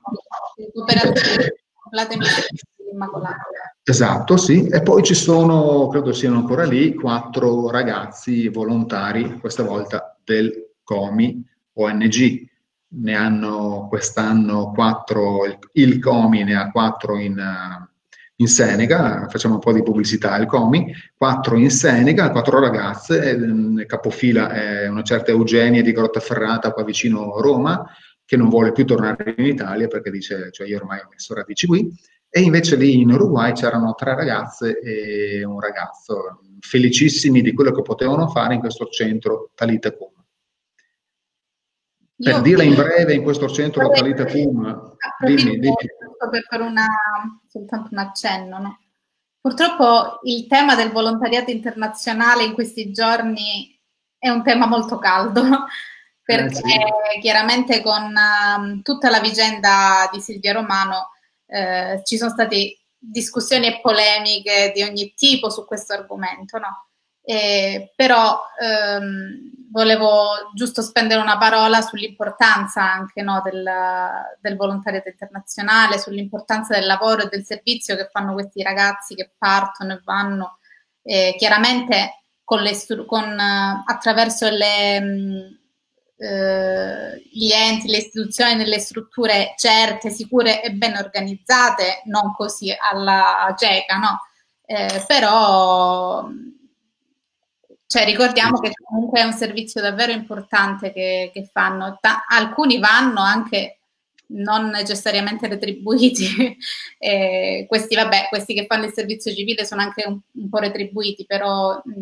Esatto, sì. E poi ci sono, credo siano ancora lì, quattro ragazzi volontari, questa volta del Comi O N G. Ne hanno quest'anno quattro, il Comi ne ha quattro in... in Senegal, facciamo un po' di pubblicità al Comi, quattro in Senegal, quattro ragazze, eh, capofila è una certa Eugenia di Grottaferrata qua vicino a Roma, che non vuole più tornare in Italia perché dice, cioè io ormai ho messo radici qui, e invece lì in Uruguay c'erano tre ragazze e un ragazzo, felicissimi di quello che potevano fare in questo centro Talita Kum. Per io dirla in breve, in questo centro Talita Kum, dimmi, dimmi. Per fare una, soltanto un accenno, no? Purtroppo il tema del volontariato internazionale in questi giorni è un tema molto caldo, perché eh sì. chiaramente con uh, tutta la vicenda di Silvia Romano eh, ci sono stati discussioni e polemiche di ogni tipo su questo argomento, no? Eh, però ehm, volevo giusto spendere una parola sull'importanza anche, no, del, del volontariato internazionale, sull'importanza del lavoro e del servizio che fanno questi ragazzi che partono e vanno, eh, chiaramente con le con, attraverso le, mh, eh, gli enti, le istituzioni, nelle strutture certe, sicure e ben organizzate, non così alla cieca, no? Eh, però cioè, ricordiamo che comunque è un servizio davvero importante che, che fanno. Ta- alcuni vanno anche non necessariamente retribuiti, eh, questi, vabbè, questi che fanno il servizio civile sono anche un, un po' retribuiti, però mh,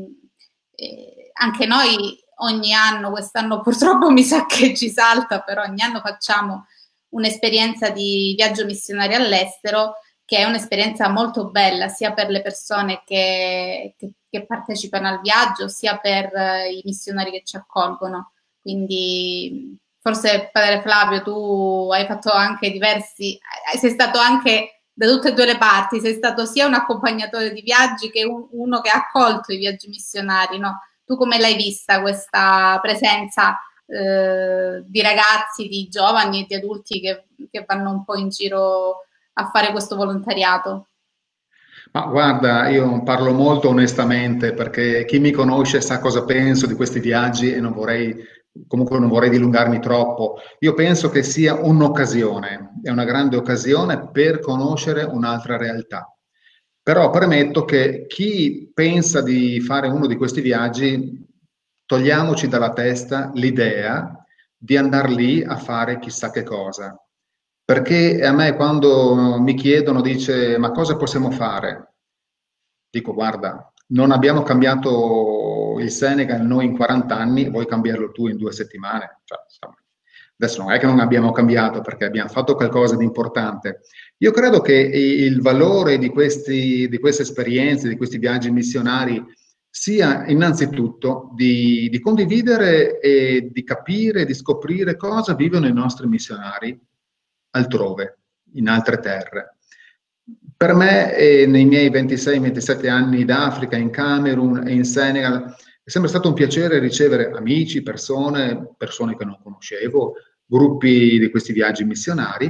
eh, anche noi ogni anno, quest'anno purtroppo mi sa che ci salta, però ogni anno facciamo un'esperienza di viaggio missionario all'estero, che è un'esperienza molto bella sia per le persone che, che, che partecipano al viaggio, sia per uh, i missionari che ci accolgono. Quindi forse, padre Flavio, tu hai fatto anche diversi, sei stato anche da tutte e due le parti, sei stato sia un accompagnatore di viaggi che un, uno che ha accolto i viaggi missionari, no? Tu come l'hai vista questa presenza eh, di ragazzi, di giovani e di adulti che, che vanno un po' in giro a fare questo volontariato? Ma guarda, io parlo molto onestamente perché chi mi conosce sa cosa penso di questi viaggi e non vorrei, comunque non vorrei dilungarmi troppo. Io penso che sia un'occasione, è una grande occasione per conoscere un'altra realtà. Però premetto che chi pensa di fare uno di questi viaggi, togliamoci dalla testa l'idea di andare lì a fare chissà che cosa. Perché a me quando mi chiedono, dice, ma cosa possiamo fare? Dico, guarda, non abbiamo cambiato il Senegal noi in quaranta anni, vuoi cambiarlo tu in due settimane? Cioè, insomma, adesso non è che non abbiamo cambiato perché abbiamo fatto qualcosa di importante. Io credo che il valore di, questi, di queste esperienze, di questi viaggi missionari, sia innanzitutto di, di condividere e di capire, di scoprire cosa vivono i nostri missionari altrove, in altre terre. Per me, eh, nei miei ventisei ventisette anni d'Africa, in Camerun e in Senegal, è sempre stato un piacere ricevere amici, persone, persone che non conoscevo, gruppi di questi viaggi missionari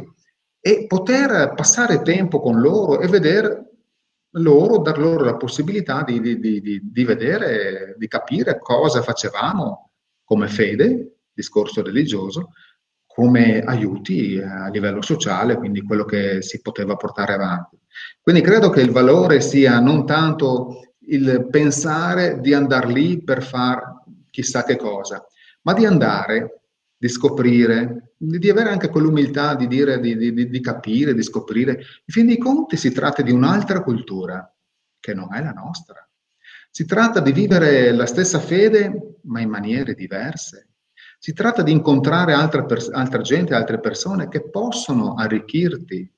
e poter passare tempo con loro e vedere loro, dar loro la possibilità di, di, di, di vedere, di capire cosa facevamo come fede, discorso religioso, come aiuti a livello sociale, quindi quello che si poteva portare avanti. Quindi credo che il valore sia non tanto il pensare di andare lì per fare chissà che cosa, ma di andare, di scoprire, di avere anche quell'umiltà di dire, di, di, di capire, di scoprire. In fin dei conti si tratta di un'altra cultura, che non è la nostra. Si tratta di vivere la stessa fede, ma in maniere diverse. Si tratta di incontrare altra, altra gente, altre persone che possono arricchirti.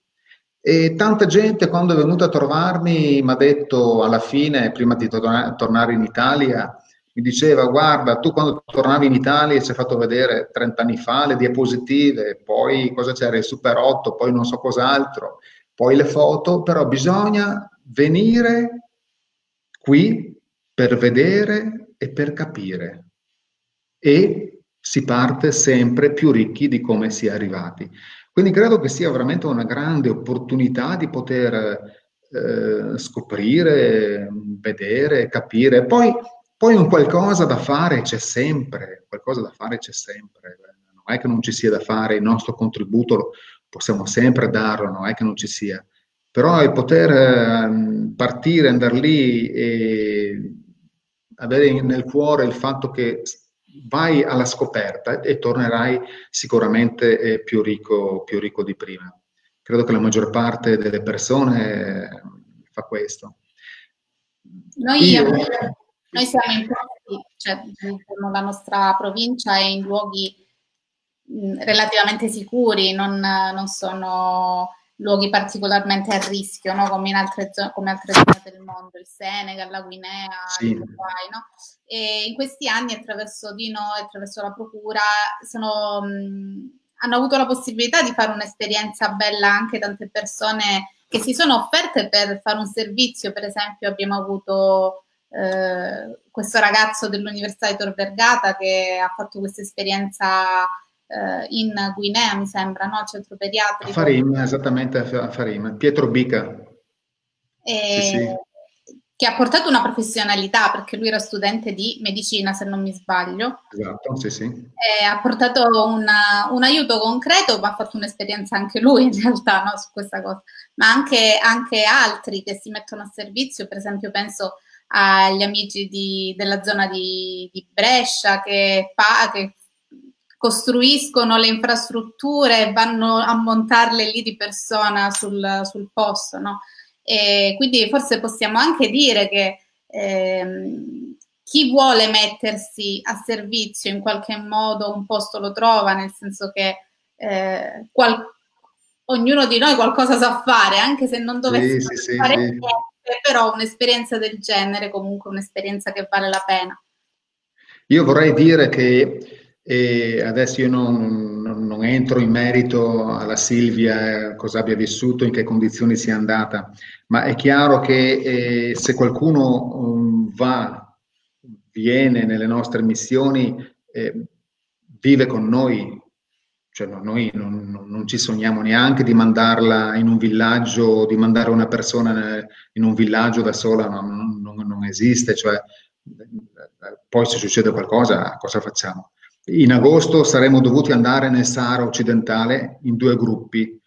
E tanta gente quando è venuta a trovarmi mi ha detto alla fine, prima di torna tornare in Italia, mi diceva guarda, tu quando tornavi in Italia ci hai fatto vedere trent'anni fa le diapositive, poi cosa c'era, il Super otto, poi non so cos'altro, poi le foto, però bisogna venire qui per vedere e per capire. E si parte sempre più ricchi di come si è arrivati. Quindi credo che sia veramente una grande opportunità di poter eh, scoprire, vedere, capire. Poi, poi un qualcosa da fare c'è sempre, qualcosa da fare c'è sempre. Non è che non ci sia da fare, il nostro contributo possiamo sempre darlo, non è che non ci sia. Però il poter eh, partire, andare lì e avere nel cuore il fatto che vai alla scoperta e tornerai sicuramente eh, più ricco, più ricco di prima. Credo che la maggior parte delle persone eh, fa questo. Noi, Io... noi siamo in posti, cioè la nostra provincia è in luoghi mh, relativamente sicuri, non, non sono luoghi particolarmente a rischio, no? Come in altre, come altre zone del mondo, il Senegal, la Guinea, sì. l'Uruguay, no? E in questi anni attraverso di noi, attraverso la procura, sono, mh, hanno avuto la possibilità di fare un'esperienza bella anche tante persone che si sono offerte per fare un servizio. Per esempio abbiamo avuto eh, questo ragazzo dell'Università di Tor Vergata che ha fatto questa esperienza eh, in Guinea, mi sembra, no? Centro pediatrico. A Farim, esattamente a Farim, Pietro Bica. E... Sì, sì. Che ha portato una professionalità, perché lui era studente di medicina, se non mi sbaglio. Esatto, sì, sì. E ha portato una, un aiuto concreto, ma ha fatto un'esperienza anche lui in realtà, no, su questa cosa. Ma anche, anche altri che si mettono a servizio, per esempio penso agli amici di, della zona di, di Brescia che, fa, che costruiscono le infrastrutture e vanno a montarle lì di persona sul, sul posto, no? E quindi forse possiamo anche dire che ehm, chi vuole mettersi a servizio in qualche modo un posto lo trova, nel senso che eh, qual- ognuno di noi qualcosa sa fare, anche se non dovesse sì, sì, fare sì, niente, sì. però un'esperienza del genere comunque un'esperienza che vale la pena. Io vorrei dire che eh, adesso io non, non, non entro in merito alla Silvia, eh, cosa abbia vissuto, in che condizioni sia andata, ma è chiaro che eh, se qualcuno um, va, viene nelle nostre missioni, eh, vive con noi, cioè no, noi non, non, non ci sogniamo neanche di mandarla in un villaggio, di mandare una persona in un villaggio da sola, no, non, non, non esiste, cioè poi se succede qualcosa, cosa facciamo? In agosto saremmo dovuti andare nel Sahara occidentale in due gruppi,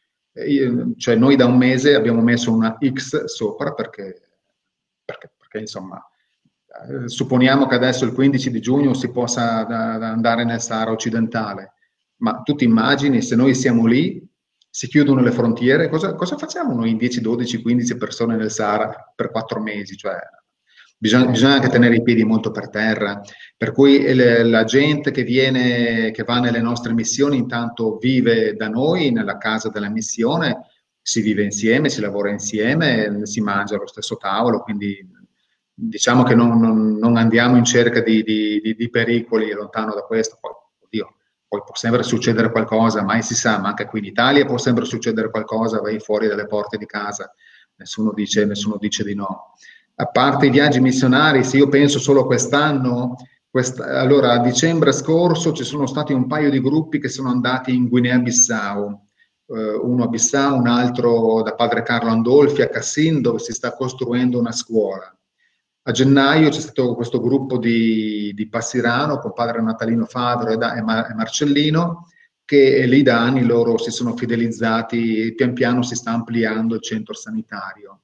cioè noi da un mese abbiamo messo una X sopra perché, perché, perché insomma, eh, supponiamo che adesso il quindici di giugno si possa da, da andare nel Sahara occidentale, ma tu ti immagini se noi siamo lì, si chiudono le frontiere, cosa, cosa facciamo noi in dieci, dodici, quindici persone nel Sahara per quattro mesi? Cioè, bisogna, bisogna anche tenere i piedi molto per terra, per cui le, la gente che viene, che va nelle nostre missioni intanto vive da noi, nella casa della missione, si vive insieme, si lavora insieme, si mangia allo stesso tavolo, quindi diciamo che non, non, non andiamo in cerca di, di, di, di pericoli lontano da questo. Poi, oddio, poi può sempre succedere qualcosa, mai si sa, ma anche qui in Italia può sempre succedere qualcosa, vai fuori dalle porte di casa, nessuno dice, nessuno dice di no. A parte i viaggi missionari, se io penso solo quest'anno, quest allora a dicembre scorso ci sono stati un paio di gruppi che sono andati in Guinea-Bissau, eh, uno a Bissau, un altro da padre Carlo Andolfi a Cassin, dove si sta costruendo una scuola. A gennaio c'è stato questo gruppo di, di Passirano con padre Natalino Fadro e, da, e, Mar e Marcellino, che lì da anni loro si sono fidelizzati e pian piano si sta ampliando il centro sanitario.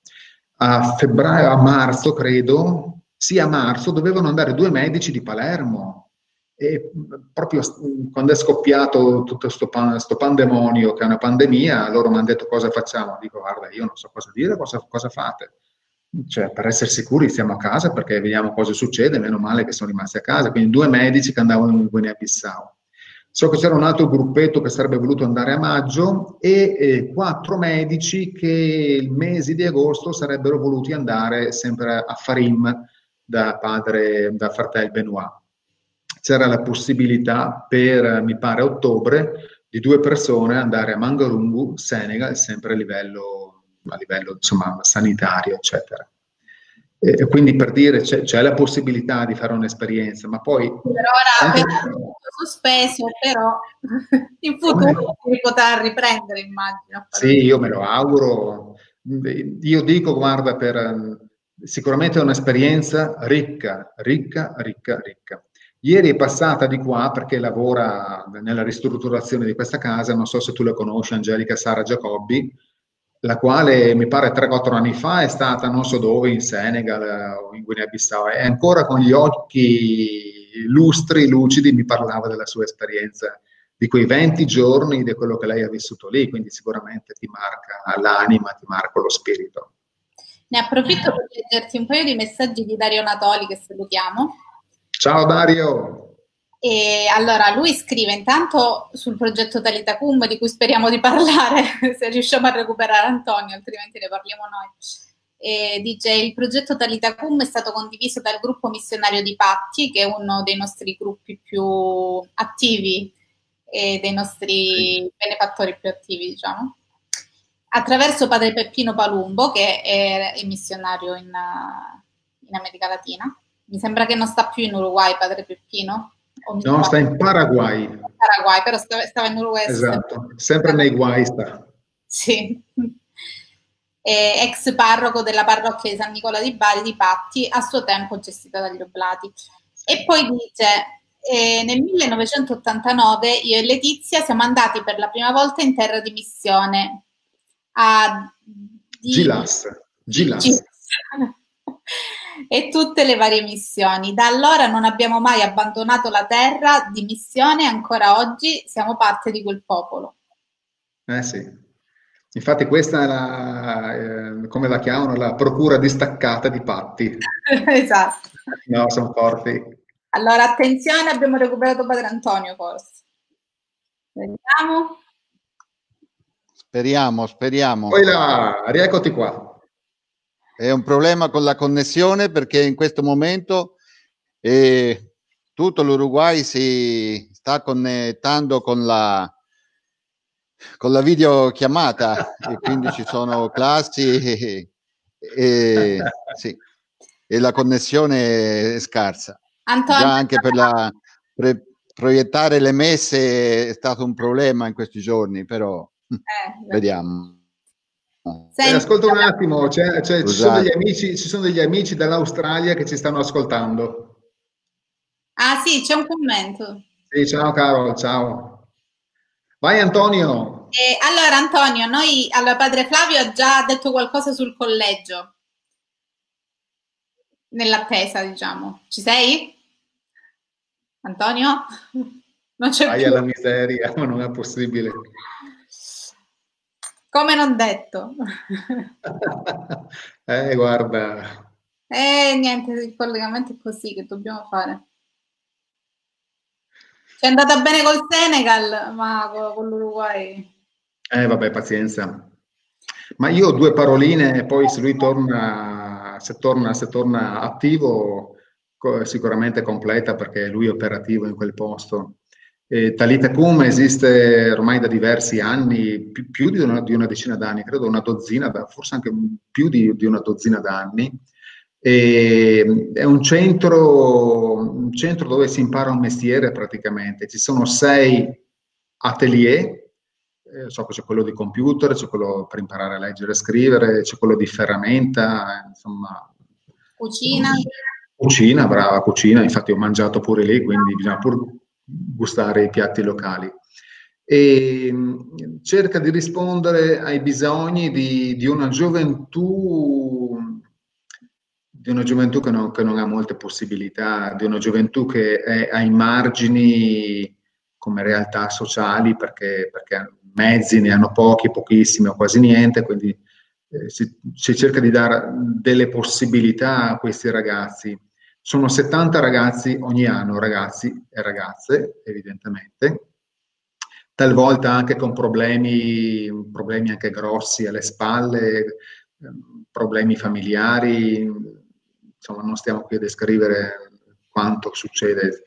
A febbraio, a marzo credo, sì a marzo, dovevano andare due medici di Palermo. E proprio quando è scoppiato tutto questo pan, pandemonio, che è una pandemia, loro mi hanno detto cosa facciamo. Dico, guarda, io non so cosa dire, cosa, cosa fate? Cioè, per essere sicuri stiamo a casa perché vediamo cosa succede, meno male che sono rimasti a casa. Quindi due medici che andavano in Guinea-Bissau. So che c'era un altro gruppetto che sarebbe voluto andare a maggio e eh, quattro medici che il mese di agosto sarebbero voluti andare sempre a Farim da padre, da fratello Benoit. C'era la possibilità per, mi pare, ottobre, di due persone andare a Mangarungu, Senegal, sempre a livello, a livello insomma, sanitario, eccetera. E quindi per dire c'è la possibilità di fare un'esperienza, ma poi... Per ora anche... è sospeso, però in futuro si potrà riprendere, immagino. Sì, io me lo auguro. Io dico, guarda, per, sicuramente è un'esperienza ricca, ricca, ricca, ricca. Ieri è passata di qua perché lavora nella ristrutturazione di questa casa, non so se tu la conosci, Angelica Sara Giacobbi, la quale mi pare tre quattro anni fa è stata non so dove, in Senegal o in Guinea-Bissau, e ancora con gli occhi lustri, lucidi, mi parlava della sua esperienza, di quei venti giorni, di quello che lei ha vissuto lì, quindi sicuramente ti marca l'anima, ti marca lo spirito. Ne approfitto per leggerti un paio di messaggi di Dario Natoli, che salutiamo. Ciao Dario! E allora lui scrive intanto sul progetto Talitacum, di cui speriamo di parlare se riusciamo a recuperare Antonio, altrimenti ne parliamo noi. E dice: il progetto Talitacum è stato condiviso dal gruppo missionario di Patti, che è uno dei nostri gruppi più attivi e dei nostri benefattori più attivi, diciamo. attraverso padre Peppino Palumbo, che è, è missionario in, in America Latina. Mi sembra che non sta più in Uruguay padre Peppino. No, sta in Paraguay. Paraguay, però stava, stava in Uruguay. Esatto, sempre nei guai sta. Sì. Eh, ex parroco della parrocchia di San Nicola di Bari di Patti, a suo tempo gestita dagli Oblati. E poi dice, eh, nel millenovecentottantanove io e Letizia siamo andati per la prima volta in terra di missione a di... Gilas. Gilas. Gilas. E tutte le varie missioni. Da allora non abbiamo mai abbandonato la terra di missione, ancora oggi siamo parte di quel popolo. Eh sì. Infatti questa è la, eh, come la chiamano, la procura distaccata di Patti. Esatto. No, sono forti. Allora, attenzione, abbiamo recuperato padre Antonio forse. Vediamo. Speriamo, speriamo. Poi là, rieccoti qua. È un problema con la connessione perché in questo momento eh, tutto l'Uruguay si sta connettendo con la con la videochiamata e quindi ci sono classi e, e, sì, e la connessione è scarsa. Antonio, già anche per la per proiettare le messe è stato un problema in questi giorni, però eh, vediamo. Eh, ascolta un attimo, c'è, c'è, ci, sono degli amici, ci sono degli amici dall'Australia che ci stanno ascoltando. Ah sì, c'è un commento. Sì, ciao Carol, ciao. Vai Antonio. Eh, allora Antonio, noi, allora padre Flavio ha già detto qualcosa sul collegio, nell'attesa diciamo. Ci sei? Antonio? Non c'è Vai più. alla miseria, ma non è possibile. Come non detto. eh, guarda. Eh, niente, il collegamento è così, che dobbiamo fare? Ci è andata bene col Senegal, ma con l'Uruguay... Eh, vabbè, pazienza. Ma io ho due paroline e poi se lui torna, se torna, se torna attivo, co- sicuramente completa perché lui è operativo in quel posto. E Talita Kum esiste ormai da diversi anni, più, più di, una, di una decina d'anni, credo una dozzina, forse anche più di, di una dozzina d'anni. E è un centro, un centro dove si impara un mestiere praticamente. Ci sono sei atelier, eh, so che c'è quello di computer, c'è quello per imparare a leggere e scrivere, c'è quello di ferramenta, insomma. Cucina. Cucina, brava cucina, infatti ho mangiato pure lì, quindi bisogna pure gustare i piatti locali. E mh, cerca di rispondere ai bisogni di, di una gioventù, di una gioventù che non, che non ha molte possibilità, di una gioventù che è ai margini come realtà sociali perché, perché mezzi ne hanno pochi, pochissimi o quasi niente, quindi eh, si, si cerca di dare delle possibilità a questi ragazzi. Sono settanta ragazzi ogni anno, ragazzi e ragazze, evidentemente, talvolta anche con problemi, problemi anche grossi alle spalle, problemi familiari, insomma non stiamo qui a descrivere quanto succede.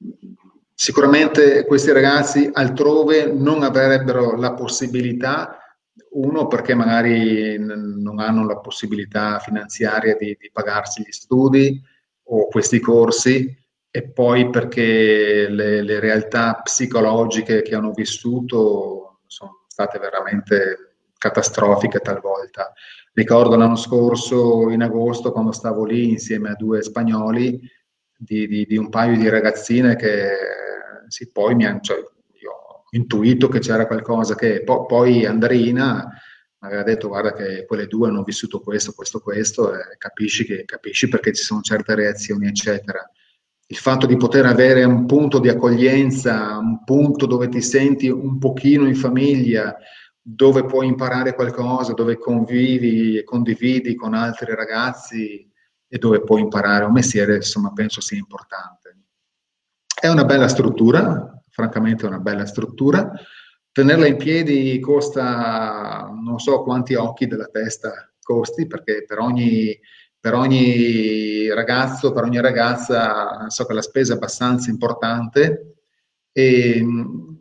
Sicuramente questi ragazzi altrove non avrebbero la possibilità, uno perché magari non hanno la possibilità finanziaria di, di pagarsi gli studi o questi corsi, e poi perché le, le realtà psicologiche che hanno vissuto sono state veramente catastrofiche talvolta. Ricordo l'anno scorso, in agosto, quando stavo lì insieme a due spagnoli, di, di, di un paio di ragazzine che sì, poi mi hanno, cioè, io ho intuito che c'era qualcosa che po- poi Andrina aveva detto guarda che quelle due hanno vissuto questo, questo, questo, e capisci, che, capisci perché ci sono certe reazioni, eccetera. Il fatto di poter avere un punto di accoglienza, un punto dove ti senti un pochino in famiglia, dove puoi imparare qualcosa, dove convivi e condividi con altri ragazzi e dove puoi imparare un mestiere, insomma, penso sia importante. È una bella struttura, francamente è una bella struttura. Tenerla in piedi costa non so quanti occhi della testa costi, perché per ogni, per ogni ragazzo, per ogni ragazza, so che la spesa è abbastanza importante e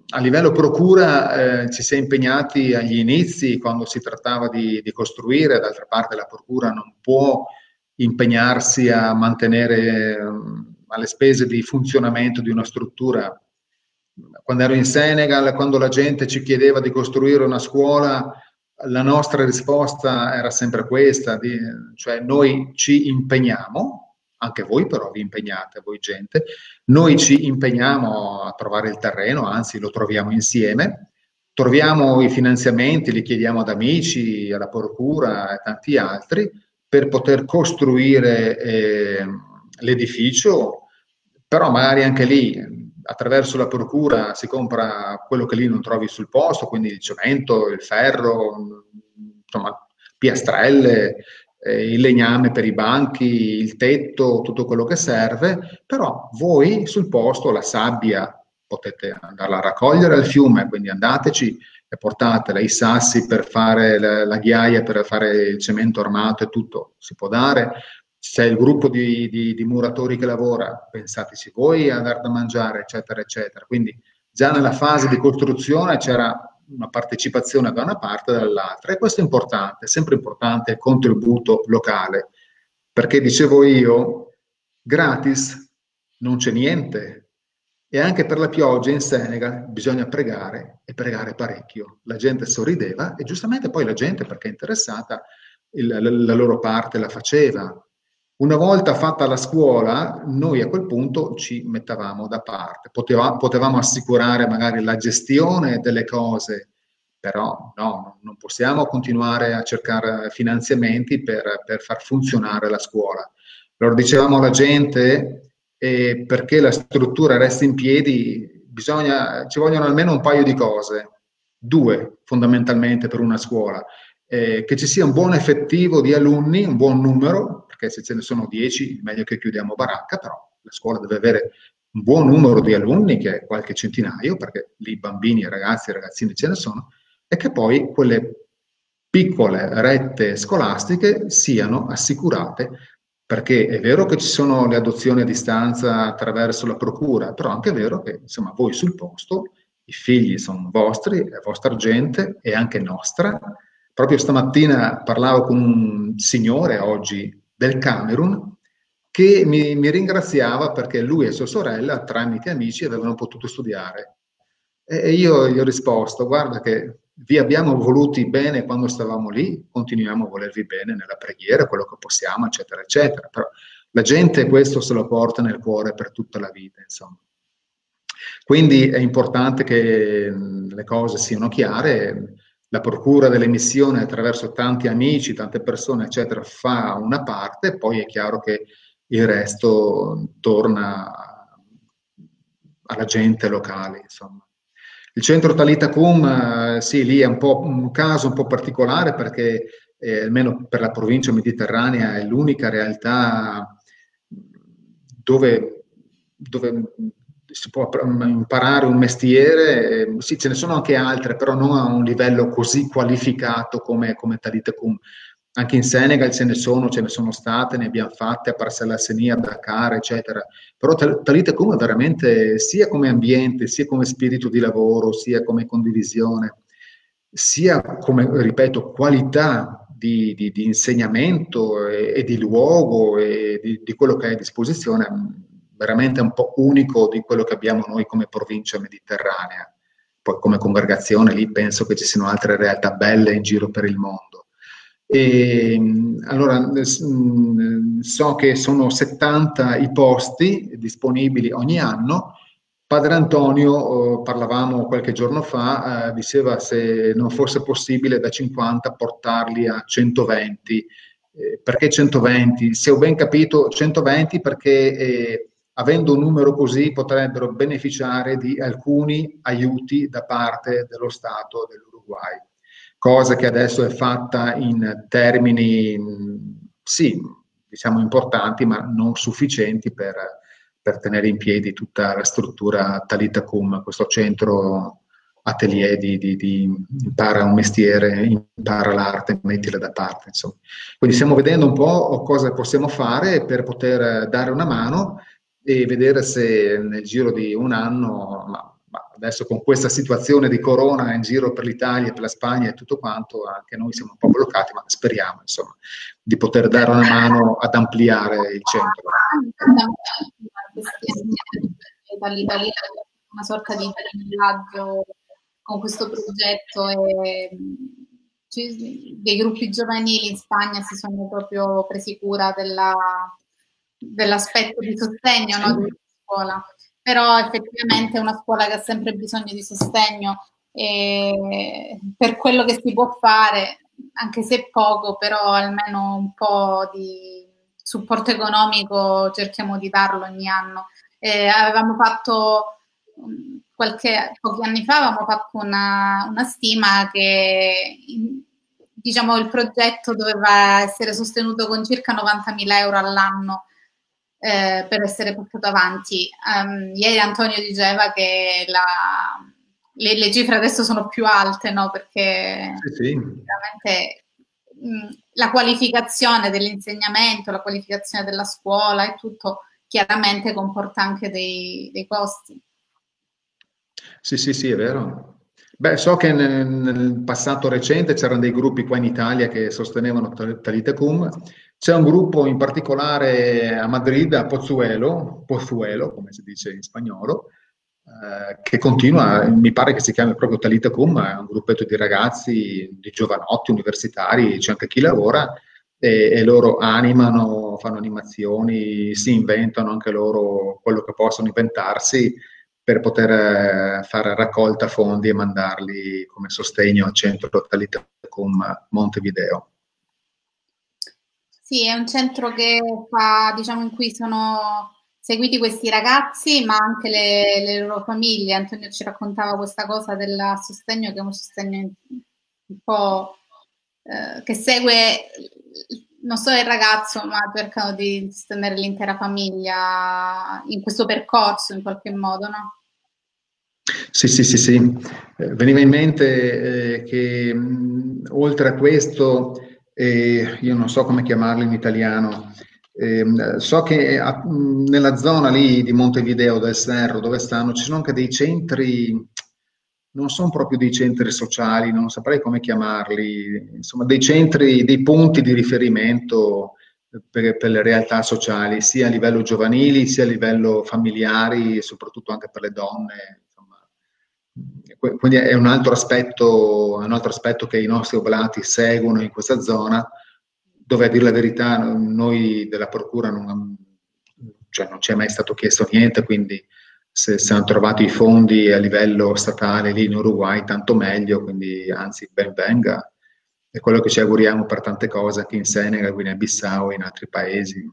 a livello procura eh, ci si è impegnati agli inizi quando si trattava di, di costruire, d'altra parte la procura non può impegnarsi a mantenere um, alle spese di funzionamento di una struttura. Quando ero in Senegal, quando la gente ci chiedeva di costruire una scuola, la nostra risposta era sempre questa, di, cioè noi ci impegniamo, anche voi però vi impegnate, voi gente, noi ci impegniamo a trovare il terreno, anzi lo troviamo insieme, troviamo i finanziamenti, li chiediamo ad amici, alla procura e tanti altri, per poter costruire eh, l'edificio, però magari anche lì attraverso la procura si compra quello che lì non trovi sul posto, quindi il cemento, il ferro, insomma, piastrelle, eh, il legname per i banchi, il tetto, tutto quello che serve, però voi sul posto la sabbia potete andarla a raccogliere al fiume, quindi andateci e portatela, i sassi per fare la, la ghiaia, per fare il cemento armato e tutto si può dare. C'è il gruppo di, di, di muratori che lavora, pensateci voi a dar da mangiare, eccetera, eccetera. Quindi già nella fase di costruzione c'era una partecipazione da una parte e dall'altra, e questo è importante, è sempre importante il contributo locale, perché dicevo io, gratis non c'è niente, e anche per la pioggia in Senegal bisogna pregare, e pregare parecchio. La gente sorrideva, e giustamente poi la gente, perché è interessata, il, la, la loro parte la faceva. Una volta fatta la scuola, noi a quel punto ci mettevamo da parte, potevamo, potevamo assicurare magari la gestione delle cose, però no, non possiamo continuare a cercare finanziamenti per, per far funzionare la scuola. Allora dicevamo alla gente, eh, perché la struttura resti in piedi, bisogna, ci vogliono almeno un paio di cose, due fondamentalmente per una scuola. Eh, che ci sia un buon effettivo di alunni, un buon numero, perché se ce ne sono dieci, meglio che chiudiamo baracca, però la scuola deve avere un buon numero di alunni, che è qualche centinaio, perché lì bambini, ragazzi e ragazzini ce ne sono, e che poi quelle piccole rette scolastiche siano assicurate, perché è vero che ci sono le adozioni a distanza attraverso la procura, però anche è vero che insomma voi sul posto, i figli sono vostri, è vostra gente, e anche nostra. Proprio stamattina parlavo con un signore oggi del Camerun che mi, mi ringraziava perché lui e sua sorella, tramite amici, avevano potuto studiare. E io gli ho risposto, guarda che vi abbiamo voluti bene quando stavamo lì, continuiamo a volervi bene nella preghiera, quello che possiamo, eccetera, eccetera. Però la gente questo se lo porta nel cuore per tutta la vita, insomma. Quindi è importante che le cose siano chiare. La procura dell'emissione, attraverso tanti amici, tante persone, eccetera, fa una parte, poi è chiaro che il resto torna alla gente locale, insomma. Il centro Talita Kum, eh, sì, lì è un po' un caso un po' particolare, perché eh, almeno per la provincia mediterranea è l'unica realtà dove, dove si può imparare un mestiere. Sì, ce ne sono anche altre, però non a un livello così qualificato come, come Talita Kum. Anche in Senegal ce ne sono, ce ne sono state, ne abbiamo fatte a Parcelles Asseni, a Dakar, eccetera. Però Talita Kum è veramente, sia come ambiente, sia come spirito di lavoro, sia come condivisione, sia come, ripeto, qualità di, di, di insegnamento e, e di luogo e di, di quello che è a disposizione, veramente un po' unico di quello che abbiamo noi come provincia mediterranea. Poi come congregazione lì penso che ci siano altre realtà belle in giro per il mondo. E, allora, so che sono settanta i posti disponibili ogni anno. Padre Antonio, eh, parlavamo qualche giorno fa, eh, diceva se non fosse possibile da cinquanta portarli a centoventi. Eh, perché centoventi? Se ho ben capito, centoventi perché eh, avendo un numero così potrebbero beneficiare di alcuni aiuti da parte dello Stato dell'Uruguay. Cosa che adesso è fatta in termini, sì, diciamo importanti, ma non sufficienti per, per tenere in piedi tutta la struttura Talita Kum, questo centro atelier di, di, di impara un mestiere, impara l'arte, mettila da parte, insomma. Quindi stiamo vedendo un po' cosa possiamo fare per poter dare una mano e vedere se nel giro di un anno, ma, ma adesso con questa situazione di corona in giro per l'Italia, per la Spagna e tutto quanto, anche noi siamo un po' bloccati, ma speriamo insomma di poter dare una mano ad ampliare il centro. Una sorta di viaggio con questo progetto e dei gruppi giovanili in Spagna si sono proprio presi cura della, dell'aspetto di sostegno, no, della scuola. Però effettivamente è una scuola che ha sempre bisogno di sostegno e per quello che si può fare, anche se poco, però almeno un po' di supporto economico cerchiamo di darlo ogni anno. Eh, avevamo fatto qualche pochi anni fa avevamo fatto una, una stima che diciamo il progetto doveva essere sostenuto con circa novantamila euro all'anno eh, per essere portato avanti. Um, ieri Antonio diceva che la, le, le cifre adesso sono più alte, no? Perché sì, sì. veramente mh, la qualificazione dell'insegnamento, la qualificazione della scuola e tutto chiaramente comporta anche dei, dei costi. Sì, sì, sì, è vero. Beh, so che nel, nel passato recente c'erano dei gruppi qua in Italia che sostenevano Talita Cum. C'è un gruppo in particolare a Madrid, a Pozuelo, Pozuelo, come si dice in spagnolo, eh, che continua, mi pare che si chiami proprio Talita Cum, è un gruppetto di ragazzi, di giovanotti, universitari, c'è anche chi lavora, e, e loro animano, fanno animazioni, si inventano anche loro quello che possono inventarsi per poter fare raccolta fondi e mandarli come sostegno al centro Talita Cum Montevideo. Sì, è un centro che fa, diciamo, in cui sono seguiti questi ragazzi, ma anche le, le loro famiglie. Antonio ci raccontava questa cosa del sostegno, che è un sostegno un po' eh, che segue non solo il ragazzo, ma cercano di sostenere l'intera famiglia in questo percorso, in qualche modo, no? Sì, sì, sì, sì. Eh, veniva in mente eh, che mh, oltre a questo, eh, io non so come chiamarlo in italiano, eh, so che a, mh, nella zona lì di Montevideo del Serro, dove stanno, ci sono anche dei centri, non sono proprio dei centri sociali, non saprei come chiamarli, insomma dei centri, dei punti di riferimento per, per le realtà sociali, sia a livello giovanili, sia a livello familiari e soprattutto anche per le donne. Quindi è un altro aspetto, un altro aspetto che i nostri oblati seguono in questa zona, dove a dire la verità noi della Procura non, cioè non ci è mai stato chiesto niente, quindi se, se hanno trovato i fondi a livello statale lì in Uruguay tanto meglio, quindi anzi ben venga. È quello che ci auguriamo per tante cose anche in Senegal, Guinea-Bissau e in altri paesi.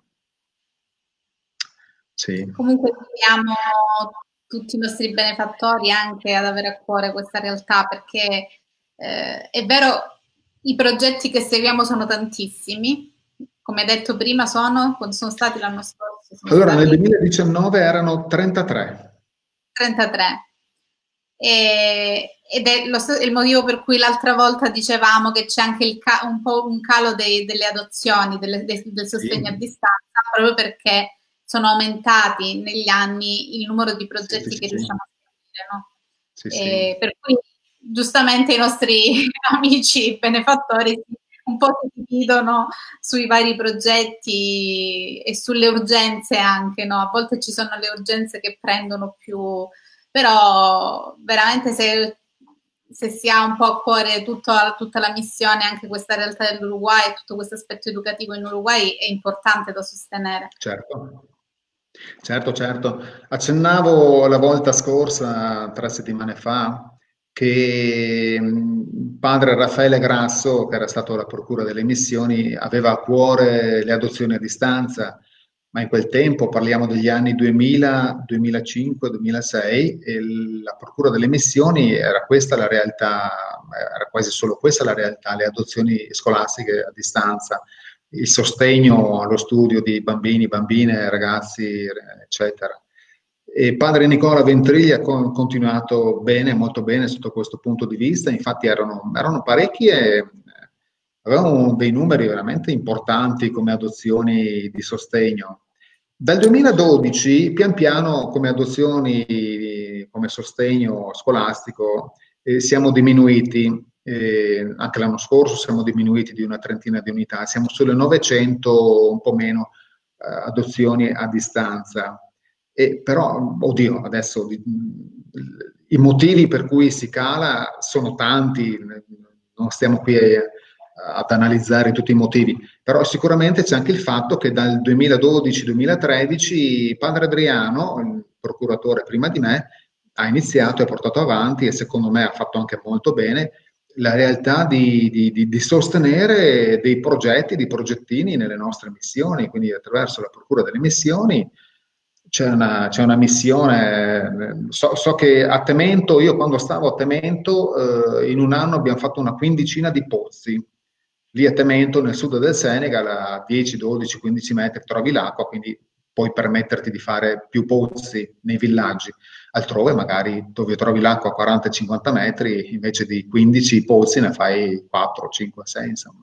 Sì. Comunque siamo tutti i nostri benefattori anche ad avere a cuore questa realtà, perché eh, è vero, i progetti che seguiamo sono tantissimi, come detto prima sono, sono stati l'anno scorso. Allora stati... nel duemiladiciannove erano trentatré. trentatré. E, ed è lo, il motivo per cui l'altra volta dicevamo che c'è anche il ca- un po' un calo dei, delle adozioni, delle, de, del sostegno sì. a distanza, proprio perché sono aumentati negli anni il numero di progetti sì, sì, che sì. riusciamo a seguire, no? Sì, e sì. Per cui giustamente i nostri amici benefattori un po' si dividono sui vari progetti e sulle urgenze anche, no? A volte ci sono le urgenze che prendono più, però veramente se, se si ha un po' a cuore tutta, tutta la missione, anche questa realtà dell'Uruguay, tutto questo aspetto educativo in Uruguay è importante da sostenere. Certo. Certo, certo. Accennavo la volta scorsa, tre settimane fa, che padre Raffaele Grasso, che era stato alla Procura delle Missioni, aveva a cuore le adozioni a distanza, ma in quel tempo, parliamo degli anni duemila, duemilacinque, duemilasei, e la Procura delle Missioni era questa la realtà, era quasi solo questa la realtà, le adozioni scolastiche a distanza, il sostegno allo studio di bambini, bambine, ragazzi, eccetera. E padre Nicola Ventriglia ha continuato bene, molto bene sotto questo punto di vista, infatti erano, erano parecchi e avevano dei numeri veramente importanti come adozioni di sostegno. Dal duemiladodici, pian piano, come adozioni come, come sostegno scolastico eh, siamo diminuiti, eh, anche l'anno scorso siamo diminuiti di una trentina di unità, siamo sulle novecento, un po' meno, eh, adozioni a distanza. E però, oddio, adesso di, i motivi per cui si cala sono tanti, non stiamo qui a, ad analizzare tutti i motivi, però sicuramente c'è anche il fatto che dal duemiladodici duemilatredici padre Adriano, il procuratore prima di me, ha iniziato e portato avanti, e secondo me ha fatto anche molto bene, la realtà di, di, di, di sostenere dei progetti, di progettini nelle nostre missioni, quindi attraverso la procura delle missioni. C'è una, c'è una missione, so, so che a Temento, io quando stavo a Temento, eh, in un anno abbiamo fatto una quindicina di pozzi. Lì a Temento, nel sud del Senegal, a dieci, dodici, quindici metri trovi l'acqua, quindi puoi permetterti di fare più pozzi nei villaggi. Altrove, magari, dove trovi l'acqua a quaranta cinquanta metri, invece di quindici pozzi ne fai quattro, cinque, sei, insomma.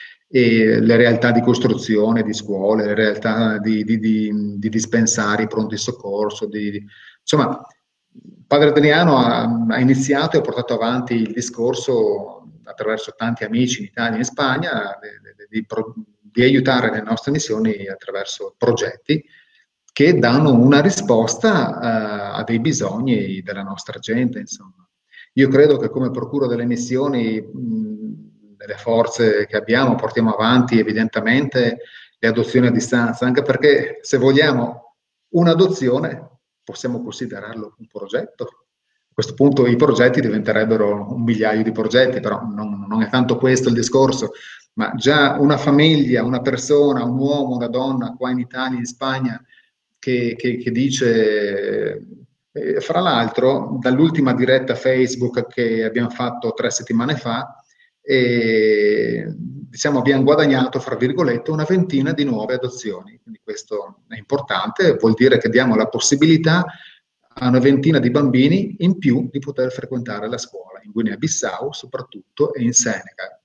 E le realtà di costruzione di scuole, le realtà di, di, di, di dispensari pronti soccorso, di, di, insomma, padre Adriano ha, ha iniziato e ha portato avanti il discorso attraverso tanti amici in Italia e in Spagna di, di, di aiutare le nostre missioni attraverso progetti che danno una risposta uh, a dei bisogni della nostra gente, insomma. Io credo che come procura delle missioni mh, delle forze che abbiamo, portiamo avanti evidentemente le adozioni a distanza, anche perché se vogliamo un'adozione possiamo considerarlo un progetto. A questo punto i progetti diventerebbero un migliaio di progetti, però non, non è tanto questo il discorso, ma già una famiglia, una persona, un uomo, una donna qua in Italia, in Spagna, che, che, che dice... Eh, fra l'altro, dall'ultima diretta Facebook che abbiamo fatto tre settimane fa, e diciamo abbiamo guadagnato, fra virgolette, una ventina di nuove adozioni, quindi questo è importante, vuol dire che diamo la possibilità a una ventina di bambini in più di poter frequentare la scuola, in Guinea-Bissau soprattutto e in Senegal.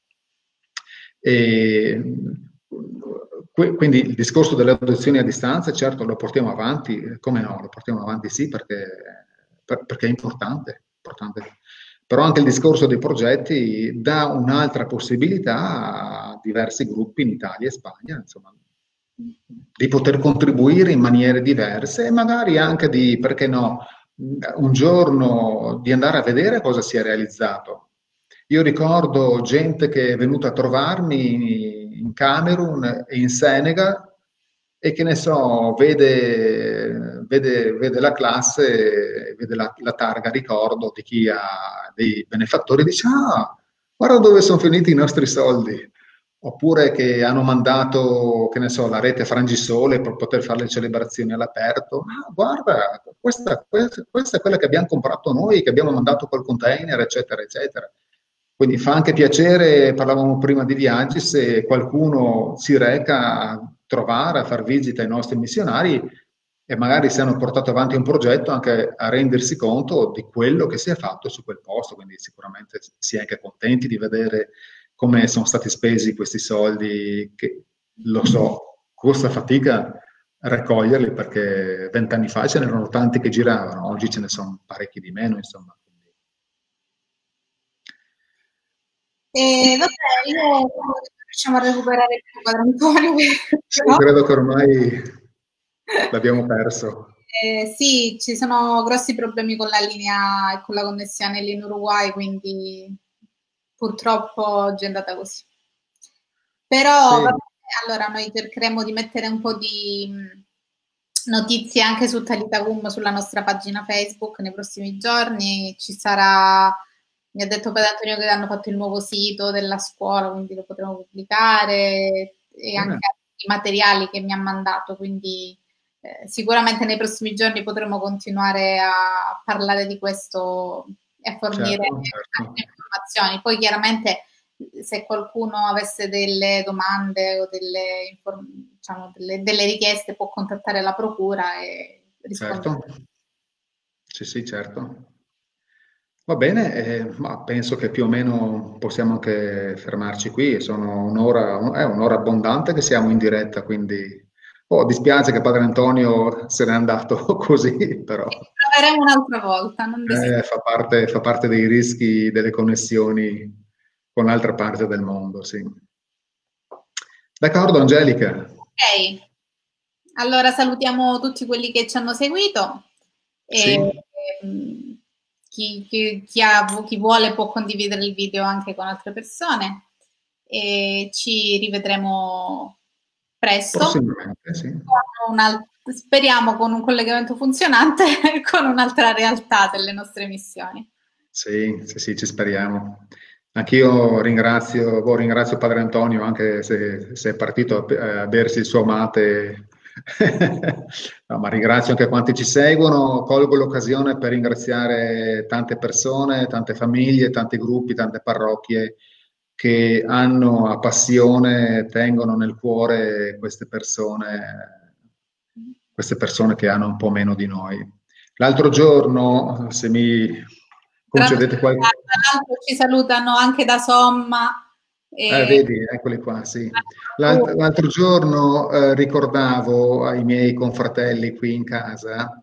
E quindi il discorso delle adozioni a distanza, certo lo portiamo avanti, come no, lo portiamo avanti sì, perché, perché è importante, importante. Però anche il discorso dei progetti dà un'altra possibilità a diversi gruppi in Italia e Spagna, insomma, di poter contribuire in maniere diverse e magari anche di, perché no, un giorno di andare a vedere cosa si è realizzato. Io ricordo gente che è venuta a trovarmi in Camerun e in Senegal e che ne so, vede, vede, vede la classe, vede la, la targa ricordo di chi ha dei benefattori e dice: ah, guarda dove sono finiti i nostri soldi. Oppure che hanno mandato, che ne so, la rete Frangisole per poter fare le celebrazioni all'aperto. Ah, guarda, questa, questa, questa è quella che abbiamo comprato noi, che abbiamo mandato col container, eccetera, eccetera. Quindi fa anche piacere, parlavamo prima di viaggi, se qualcuno si reca a trovare, a far visita ai nostri missionari e magari se hanno portato avanti un progetto anche a rendersi conto di quello che si è fatto su quel posto. Quindi sicuramente si è anche contenti di vedere come sono stati spesi questi soldi, che lo so, costa fatica raccoglierli perché vent'anni fa ce n'erano tanti che giravano, oggi ce ne sono parecchi di meno, insomma. E vabbè, io riusciamo a recuperare il padre Antonio. Sì, credo che ormai l'abbiamo perso. Eh, sì, ci sono grossi problemi con la linea e con la connessione lì in Uruguay, quindi purtroppo oggi è andata così. Però Sì. vabbè, allora noi cercheremo di mettere un po' di notizie anche su Talitacum sulla nostra pagina Facebook nei prossimi giorni. Ci sarà, mi ha detto Padre Antonio che hanno fatto il nuovo sito della scuola, quindi lo potremo pubblicare, e anche i materiali che mi ha mandato, quindi eh, sicuramente nei prossimi giorni potremo continuare a parlare di questo e fornire certo, certo. informazioni. Poi chiaramente se qualcuno avesse delle domande o delle, diciamo, delle, delle richieste può contattare la procura e rispondere. Certo. Sì, sì, certo. Va bene, eh, ma penso che più o meno possiamo anche fermarci qui. Sono un'ora, è un'ora abbondante che siamo in diretta, quindi oh, dispiace che Padre Antonio se n'è andato così, però. Proverò faremo un'altra volta. Non eh, fa, parte, fa parte dei rischi delle connessioni con l'altra parte del mondo, sì. D'accordo, Angelica. Ok, allora salutiamo tutti quelli che ci hanno seguito. E, sì. ehm, chi, chi, chi, ha, chi vuole può condividere il video anche con altre persone. E ci rivedremo presto. Prossimamente, sì. Con un speriamo con un collegamento funzionante con un'altra realtà delle nostre missioni. Sì, sì, sì, ci speriamo. Anch'io ringrazio, boh, ringrazio Padre Antonio, anche se, se è partito a, a bersi il suo mate. No, ma ringrazio anche quanti ci seguono. Colgo l'occasione per ringraziare tante persone, tante famiglie, tanti gruppi, tante parrocchie che hanno a passione, tengono nel cuore queste persone, queste persone che hanno un po' meno di noi. L'altro giorno, se mi concedete qualche... Tra l'altro ci salutano anche da Somma. E... Eh, vedi, eccoli qua, sì. L'alt- l'altro giorno eh, ricordavo ai miei confratelli qui in casa,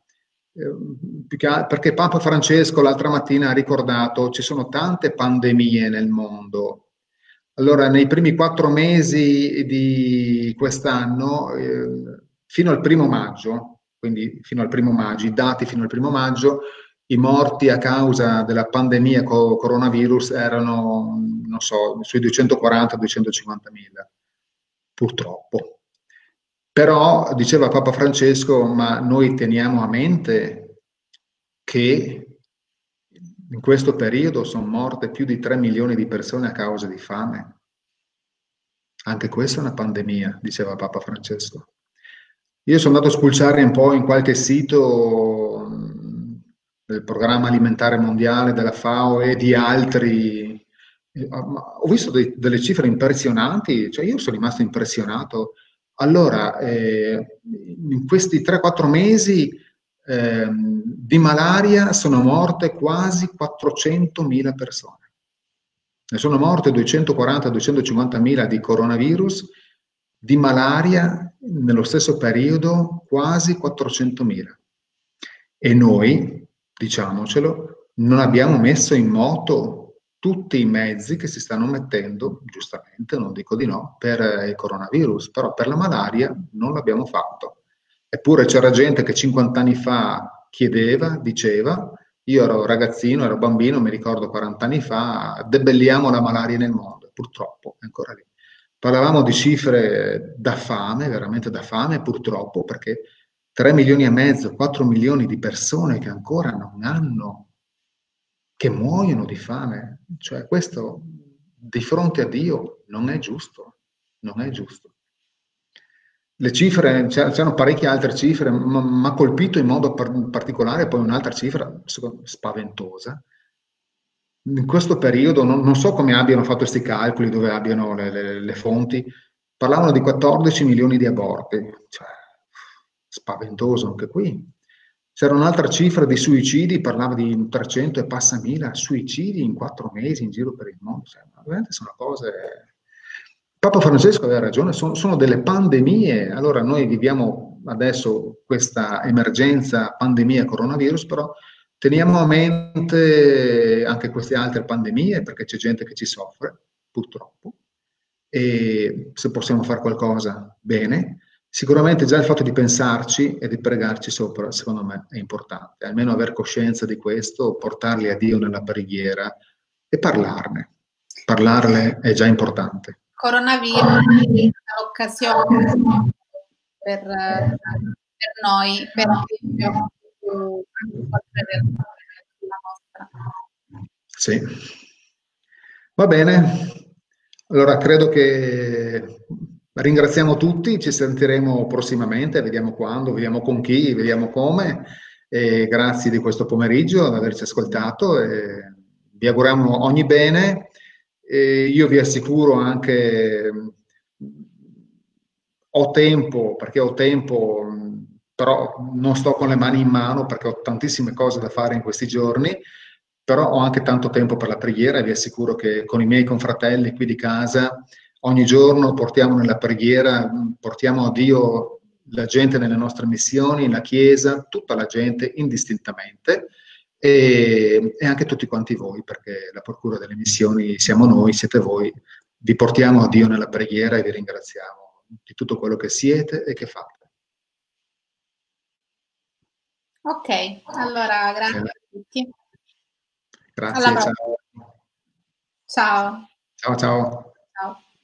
eh, perché Papa Francesco l'altra mattina ha ricordato ci sono tante pandemie nel mondo. Allora, nei primi quattro mesi di quest'anno, eh, fino al primo maggio, quindi fino al primo maggio, i dati fino al primo maggio, i morti a causa della pandemia co- coronavirus erano, non so, sui duecentoquaranta duecentocinquanta mila, purtroppo. Però, diceva Papa Francesco, ma noi teniamo a mente che in questo periodo sono morte più di tre milioni di persone a causa di fame. Anche questa è una pandemia, diceva Papa Francesco. Io sono andato a spulciare un po' in qualche sito del Programma Alimentare Mondiale, della FAO e di altri. Ho visto dei, delle cifre impressionanti, cioè io sono rimasto impressionato. Allora, eh, in questi tre quattro mesi eh, di malaria sono morte quasi quattrocentomila persone. Ne sono morte duecentoquaranta duecentocinquanta mila di coronavirus, di malaria nello stesso periodo quasi quattrocentomila. E noi, diciamocelo, non abbiamo messo in moto tutti i mezzi che si stanno mettendo, giustamente, non dico di no, per il coronavirus, però per la malaria non l'abbiamo fatto. Eppure c'era gente che cinquanta anni fa chiedeva, diceva, io ero ragazzino, ero bambino, mi ricordo quaranta anni fa, debelliamo la malaria nel mondo, purtroppo è ancora lì. Parlavamo di cifre da fame, veramente da fame, purtroppo, perché tre milioni e mezzo, quattro milioni di persone che ancora non hanno, che muoiono di fame. Cioè questo di fronte a Dio non è giusto, non è giusto. Le cifre, c'erano parecchie altre cifre, ma mi ha colpito in modo par- particolare poi un'altra cifra spaventosa. In questo periodo, non, non so come abbiano fatto questi calcoli, dove abbiano le, le, le fonti, parlavano di quattordici milioni di aborti, cioè, spaventoso anche qui. C'era un'altra cifra di suicidi, parlava di trecento e passa mila suicidi in quattro mesi in giro per il mondo, cioè, veramente sono cose... Papa Francesco aveva ragione, sono, sono delle pandemie. Allora noi viviamo adesso questa emergenza pandemia coronavirus, però teniamo a mente anche queste altre pandemie, perché c'è gente che ci soffre, purtroppo, e se possiamo fare qualcosa, bene. Sicuramente già il fatto di pensarci e di pregarci sopra, secondo me, è importante. Almeno aver coscienza di questo, portarli a Dio nella preghiera e parlarne. Parlarle è già importante. Coronavirus è l'occasione per, per noi, per esempio, la nostra. Sì. Va bene. Allora credo che ringraziamo tutti, ci sentiremo prossimamente, vediamo quando, vediamo con chi, vediamo come. E grazie di questo pomeriggio, ad averci ascoltato. E vi auguriamo ogni bene. E io vi assicuro anche, ho tempo, perché ho tempo, però non sto con le mani in mano perché ho tantissime cose da fare in questi giorni, però ho anche tanto tempo per la preghiera e vi assicuro che con i miei confratelli qui di casa ogni giorno portiamo nella preghiera, portiamo a Dio la gente nelle nostre missioni, la Chiesa, tutta la gente indistintamente e, e anche tutti quanti voi, perché la procura delle missioni siamo noi, siete voi, vi portiamo a Dio nella preghiera e vi ringraziamo di tutto quello che siete e che fate. Ok, allora grazie Bene. a tutti. Grazie, ciao. Ciao. Ciao, ciao. Ciao.